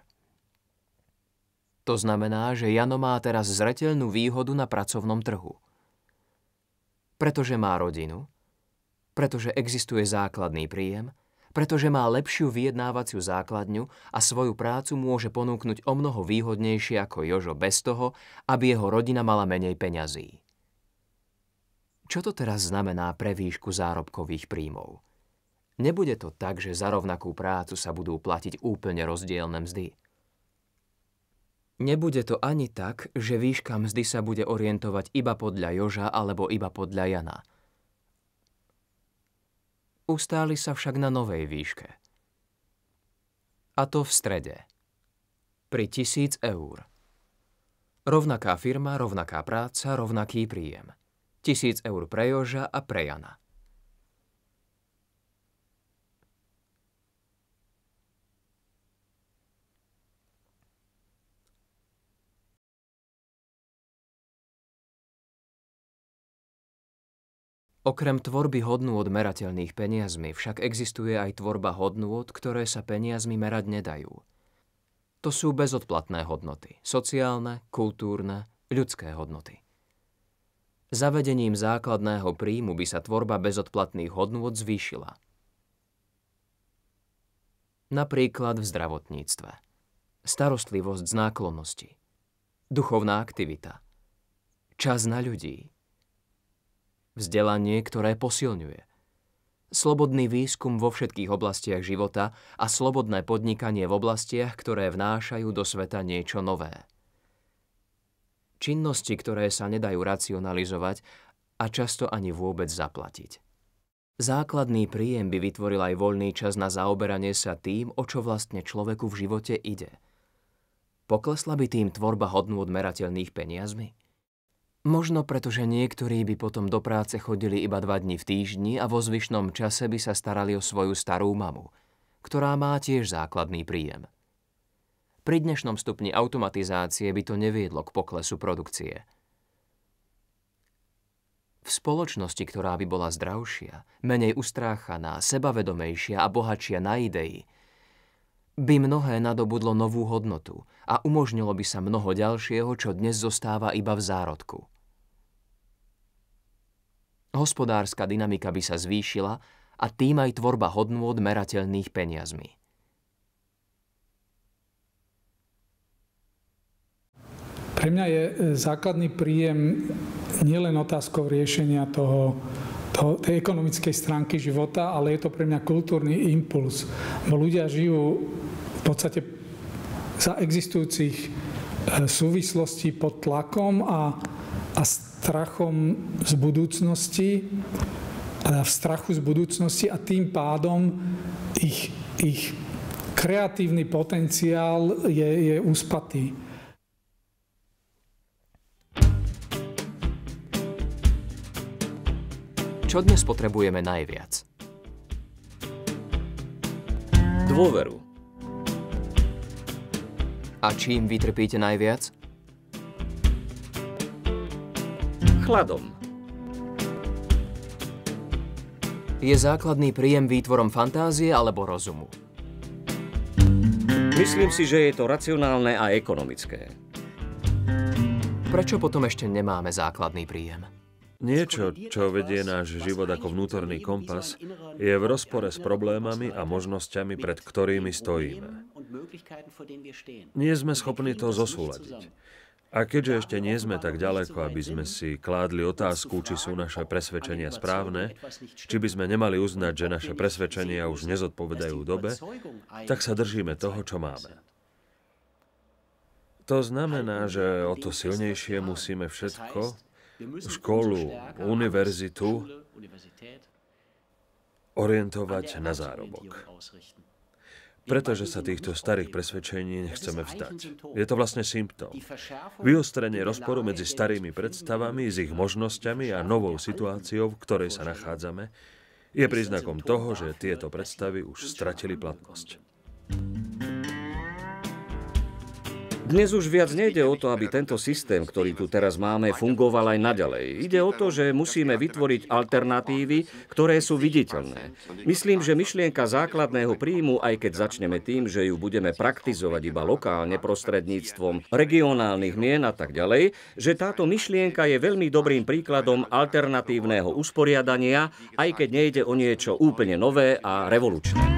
To znamená, že Jano má teraz zreteľnú výhodu na pracovnom trhu. Pretože má rodinu, pretože existuje základný príjem, pretože má lepšiu vyjednávaciu základňu a svoju prácu môže ponúknuť omnoho výhodnejšie ako Jožo bez toho, aby jeho rodina mala menej peňazí. Čo to teraz znamená pre výšku zárobkových príjmov? Nebude to tak, že za rovnakú prácu sa budú platiť úplne rozdielne mzdy. Nebude to ani tak, že výška mzdy sa bude orientovať iba podľa Joža alebo iba podľa Jana. Ustáli sa však na novej výške. A to v strede. Pri 1000 eur. Rovnaká firma, rovnaká práca, rovnaký príjem. 1000 eur pre Joža a pre Jana. Okrem tvorby hodnôt merateľných peniazmi však existuje aj tvorba hodnôt, ktoré sa peniazmi merať nedajú. To sú bezodplatné hodnoty, sociálne, kultúrne, ľudské hodnoty. Zavedením základného príjmu by sa tvorba bezodplatných hodnôt zvýšila. Napríklad v zdravotníctve. Starostlivosť z náklonnosti. Duchovná aktivita. Čas na ľudí. Vzdelanie, ktoré posilňuje. Slobodný výskum vo všetkých oblastiach života a slobodné podnikanie v oblastiach, ktoré vnášajú do sveta niečo nové. Činnosti, ktoré sa nedajú racionalizovať a často ani vôbec zaplatiť. Základný príjem by vytvoril aj voľný čas na zaoberanie sa tým, o čo vlastne človeku v živote ide. Poklesla by tým tvorba hodnôt merateľných peniazmi? Možno preto, že niektorí by potom do práce chodili iba 2 dni v týždni a vo zvyšnom čase by sa starali o svoju starú mamu, ktorá má tiež základný príjem. Pri dnešnom stupni automatizácie by to neviedlo k poklesu produkcie. V spoločnosti, ktorá by bola zdravšia, menej ustráchaná, sebavedomejšia a bohatšia na idei, by mnohé nadobudlo novú hodnotu a umožnilo by sa mnoho ďalšieho, čo dnes zostáva iba v zárodku. Hospodárska dynamika by sa zvýšila a tým aj tvorba hodnôt merateľných peniazmi. Pre mňa je základný príjem nielen otázkou riešenia tej ekonomickej stránky života, ale je to pre mňa kultúrny impuls. Bo ľudia žijú v podstate za existujúcich súvislostí pod tlakom a strachom z budúcnosti, v strachu z budúcnosti a tým pádom ich kreatívny potenciál je uspatý. Čo dnes potrebujeme najviac? Dôveru. A čím vytrpíte najviac? Chladom. Je základný príjem výtvorom fantázie alebo rozumu? Myslím si, že je to racionálne a ekonomické. Prečo potom ešte nemáme základný príjem? Niečo, čo vedie náš život ako vnútorný kompas, je v rozpore s problémami a možnosťami, pred ktorými stojíme. Nie sme schopní to zosúladiť. A keďže ešte nie sme tak ďaleko, aby sme si kládli otázku, či sú naše presvedčenia správne, či by sme nemali uznať, že naše presvedčenia už nezodpovedajú dobe, tak sa držíme toho, čo máme. To znamená, že o to silnejšie musíme všetko, školu, univerzitu, orientovať na zárobok. Pretože sa týchto starých presvedčení nechceme vzdať. Je to vlastne symptóm. Vyostrenie rozporu medzi starými predstavami, s ich možnosťami a novou situáciou, v ktorej sa nachádzame, je príznakom toho, že tieto predstavy už stratili platnosť. Dnes už viac nejde o to, aby tento systém, ktorý tu teraz máme, fungoval aj naďalej. Ide o to, že musíme vytvoriť alternatívy, ktoré sú viditeľné. Myslím, že myšlienka základného príjmu, aj keď začneme tým, že ju budeme praktizovať iba lokálne prostredníctvom regionálnych mien a tak ďalej, že táto myšlienka je veľmi dobrým príkladom alternatívneho usporiadania, aj keď nejde o niečo úplne nové a revolučné.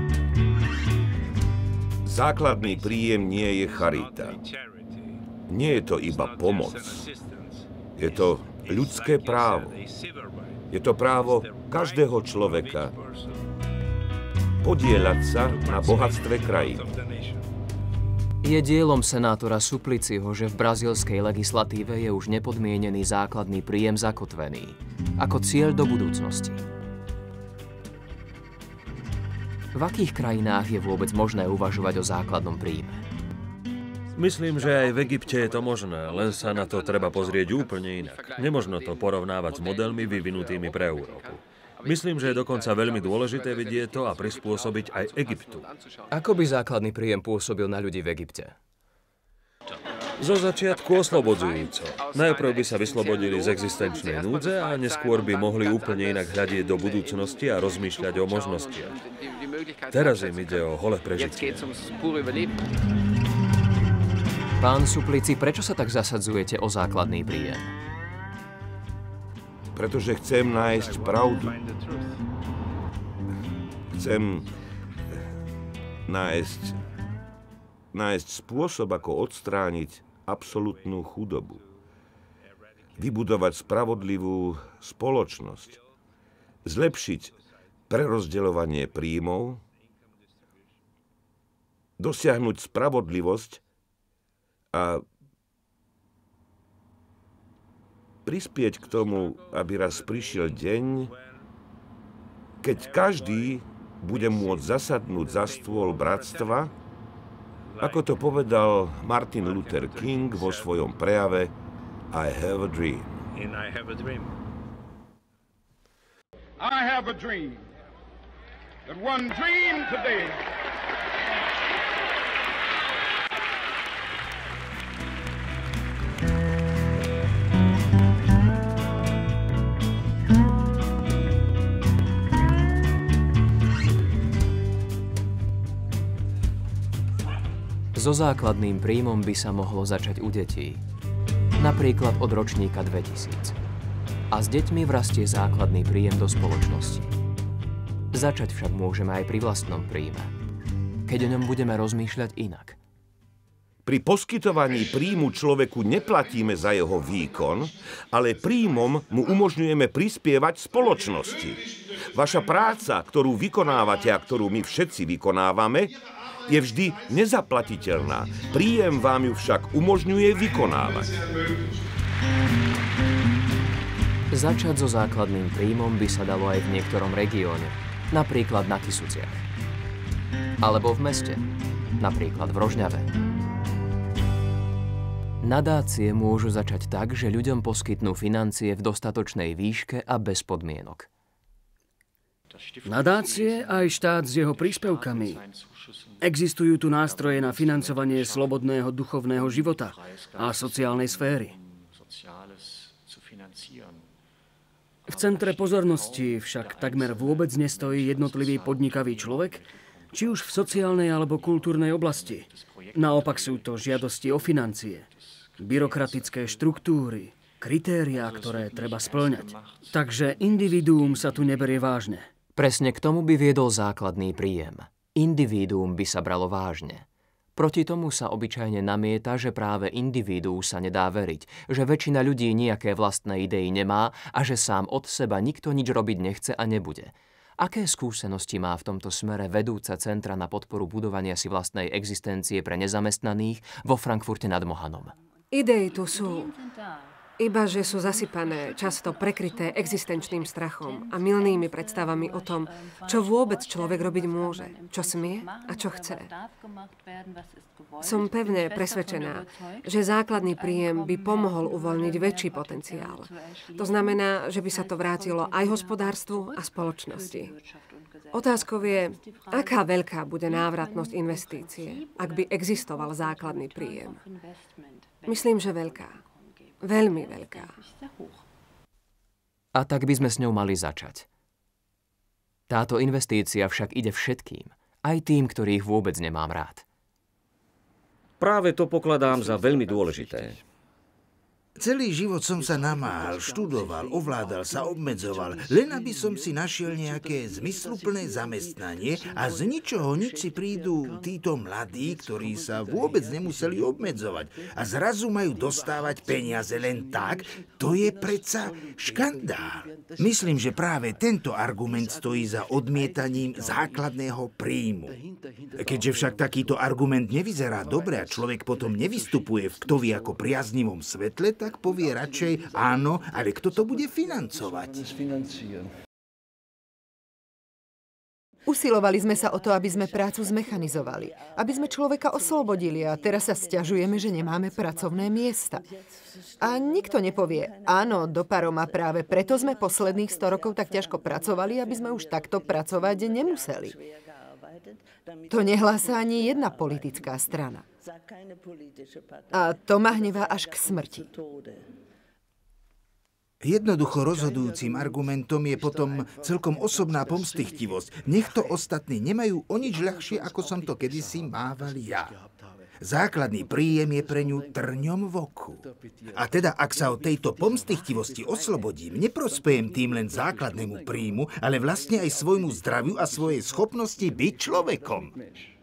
Základný príjem nie je charita. Nie je to iba pomoc. Je to ľudské právo. Je to právo každého človeka podieľať sa na bohatstve krajín. Je dielom senátora Supliciho, že v brazílskej legislatíve je už nepodmienený základný príjem zakotvený ako cieľ do budúcnosti. V akých krajinách je vôbec možné uvažovať o základnom príjme? Myslím, že aj v Egypte je to možné, len sa na to treba pozrieť úplne inak. Nemožno to porovnávať s modelmi vyvinutými pre Európu. Myslím, že je dokonca veľmi dôležité vidieť to a prispôsobiť aj Egyptu. Ako by základný príjem pôsobil na ľudí v Egypte? Zo začiatku oslobodzujúco. Najprv by sa vyslobodili z existenčnej núdze a neskôr by mohli úplne inak hľadiť do budúcnosti a rozmýšľať o možnostiach. Teraz im ide o holé prežitie. Pán Suplici, prečo sa tak zasadzujete o základný príjem? Pretože chcem nájsť pravdu. Chcem nájsť spôsob, ako odstrániť absolútnu chudobu. Vybudovať spravodlivú spoločnosť. Zlepšiť prerozdeľovanie príjmov. Dosiahnuť spravodlivosť a prispieť k tomu, aby raz prišiel deň, keď každý bude môcť zasadnúť za stôl bratstva, ako to povedal Martin Luther King vo svojom prejave I have a dream. I have a dream that one dream today So základným príjmom by sa mohlo začať u detí, napríklad od ročníka 2000. A s deťmi vrastie základný príjem do spoločnosti. Začať však môžeme aj pri vlastnom príjme, keď o ňom budeme rozmýšľať inak. Pri poskytovaní príjmu človeku neplatíme za jeho výkon, ale príjmom mu umožňujeme prispievať spoločnosti. Vaša práca, ktorú vykonávate a ktorú my všetci vykonávame, je vždy nezaplatiteľná. Príjem vám ju však umožňuje vykonávať. Začať so základným príjmom by sa dalo aj v niektorom regióne, napríklad na Kysuciach. Alebo v meste, napríklad v Rožňave. Nadácie môžu začať tak, že ľuďom poskytnú financie v dostatočnej výške a bez podmienok. Nadácie aj štát s jeho príspevkami. Existujú tu nástroje na financovanie slobodného duchovného života a sociálnej sféry. V centre pozornosti však takmer vôbec nestojí jednotlivý podnikavý človek, či už v sociálnej alebo kultúrnej oblasti. Naopak sú to žiadosti o financie, byrokratické štruktúry, kritériá, ktoré treba spĺňať. Takže individuum sa tu neberie vážne. Presne k tomu by viedol základný príjem. Individuum by sa bralo vážne. Proti tomu sa obyčajne namieta, že práve individuu sa nedá veriť, že väčšina ľudí nejaké vlastné idei nemá a že sám od seba nikto nič robiť nechce a nebude. Aké skúsenosti má v tomto smere vedúca centra na podporu budovania si vlastnej existencie pre nezamestnaných vo Frankfurte nad Mohanom? Idei tu sú. Iba, že sú zasypané, často prekryté existenčným strachom a mylnými predstavami o tom, čo vôbec človek robiť môže, čo smie a čo chce. Som pevne presvedčená, že základný príjem by pomohol uvoľniť väčší potenciál. To znamená, že by sa to vrátilo aj hospodárstvu a spoločnosti. Otázkou je, aká veľká bude návratnosť investície, ak by existoval základný príjem. Myslím, že veľká. Veľmi veľká. A tak by sme s ňou mali začať. Táto investícia však ide všetkým, aj tým, ktorých vôbec nemám rád. Práve to pokladám za veľmi dôležité. Celý život som sa namáhal, študoval, ovládal sa, obmedzoval, len aby som si našiel nejaké zmysluplné zamestnanie a z ničoho nič si prídu títo mladí, ktorí sa vôbec nemuseli obmedzovať a zrazu majú dostávať peniaze len tak. To je predsa škandál. Myslím, že práve tento argument stojí za odmietaním základného príjmu. Keďže však takýto argument nevyzerá dobre a človek potom nevystupuje v ktovie ako priaznivom svetle, tak povie radšej áno, ale kto to bude financovať? Usilovali sme sa o to, aby sme prácu zmechanizovali, aby sme človeka oslobodili a teraz sa sťažujeme, že nemáme pracovné miesta. A nikto nepovie, áno, do Paroma práve preto sme posledných 100 rokov tak ťažko pracovali, aby sme už takto pracovať nemuseli. To nehlása ani jedna politická strana. A to ma hnevá až k smrti. Jednoducho rozhodujúcim argumentom je potom celkom osobná pomstychtivosť. Nech to ostatní nemajú o nič ľahšie, ako som to kedysi mával ja. Základný príjem je pre ňu trňom v oku. A teda, ak sa od tejto pomstychtivosti oslobodím, neprospejem tým len základnému príjmu, ale vlastne aj svojmu zdraviu a svojej schopnosti byť človekom.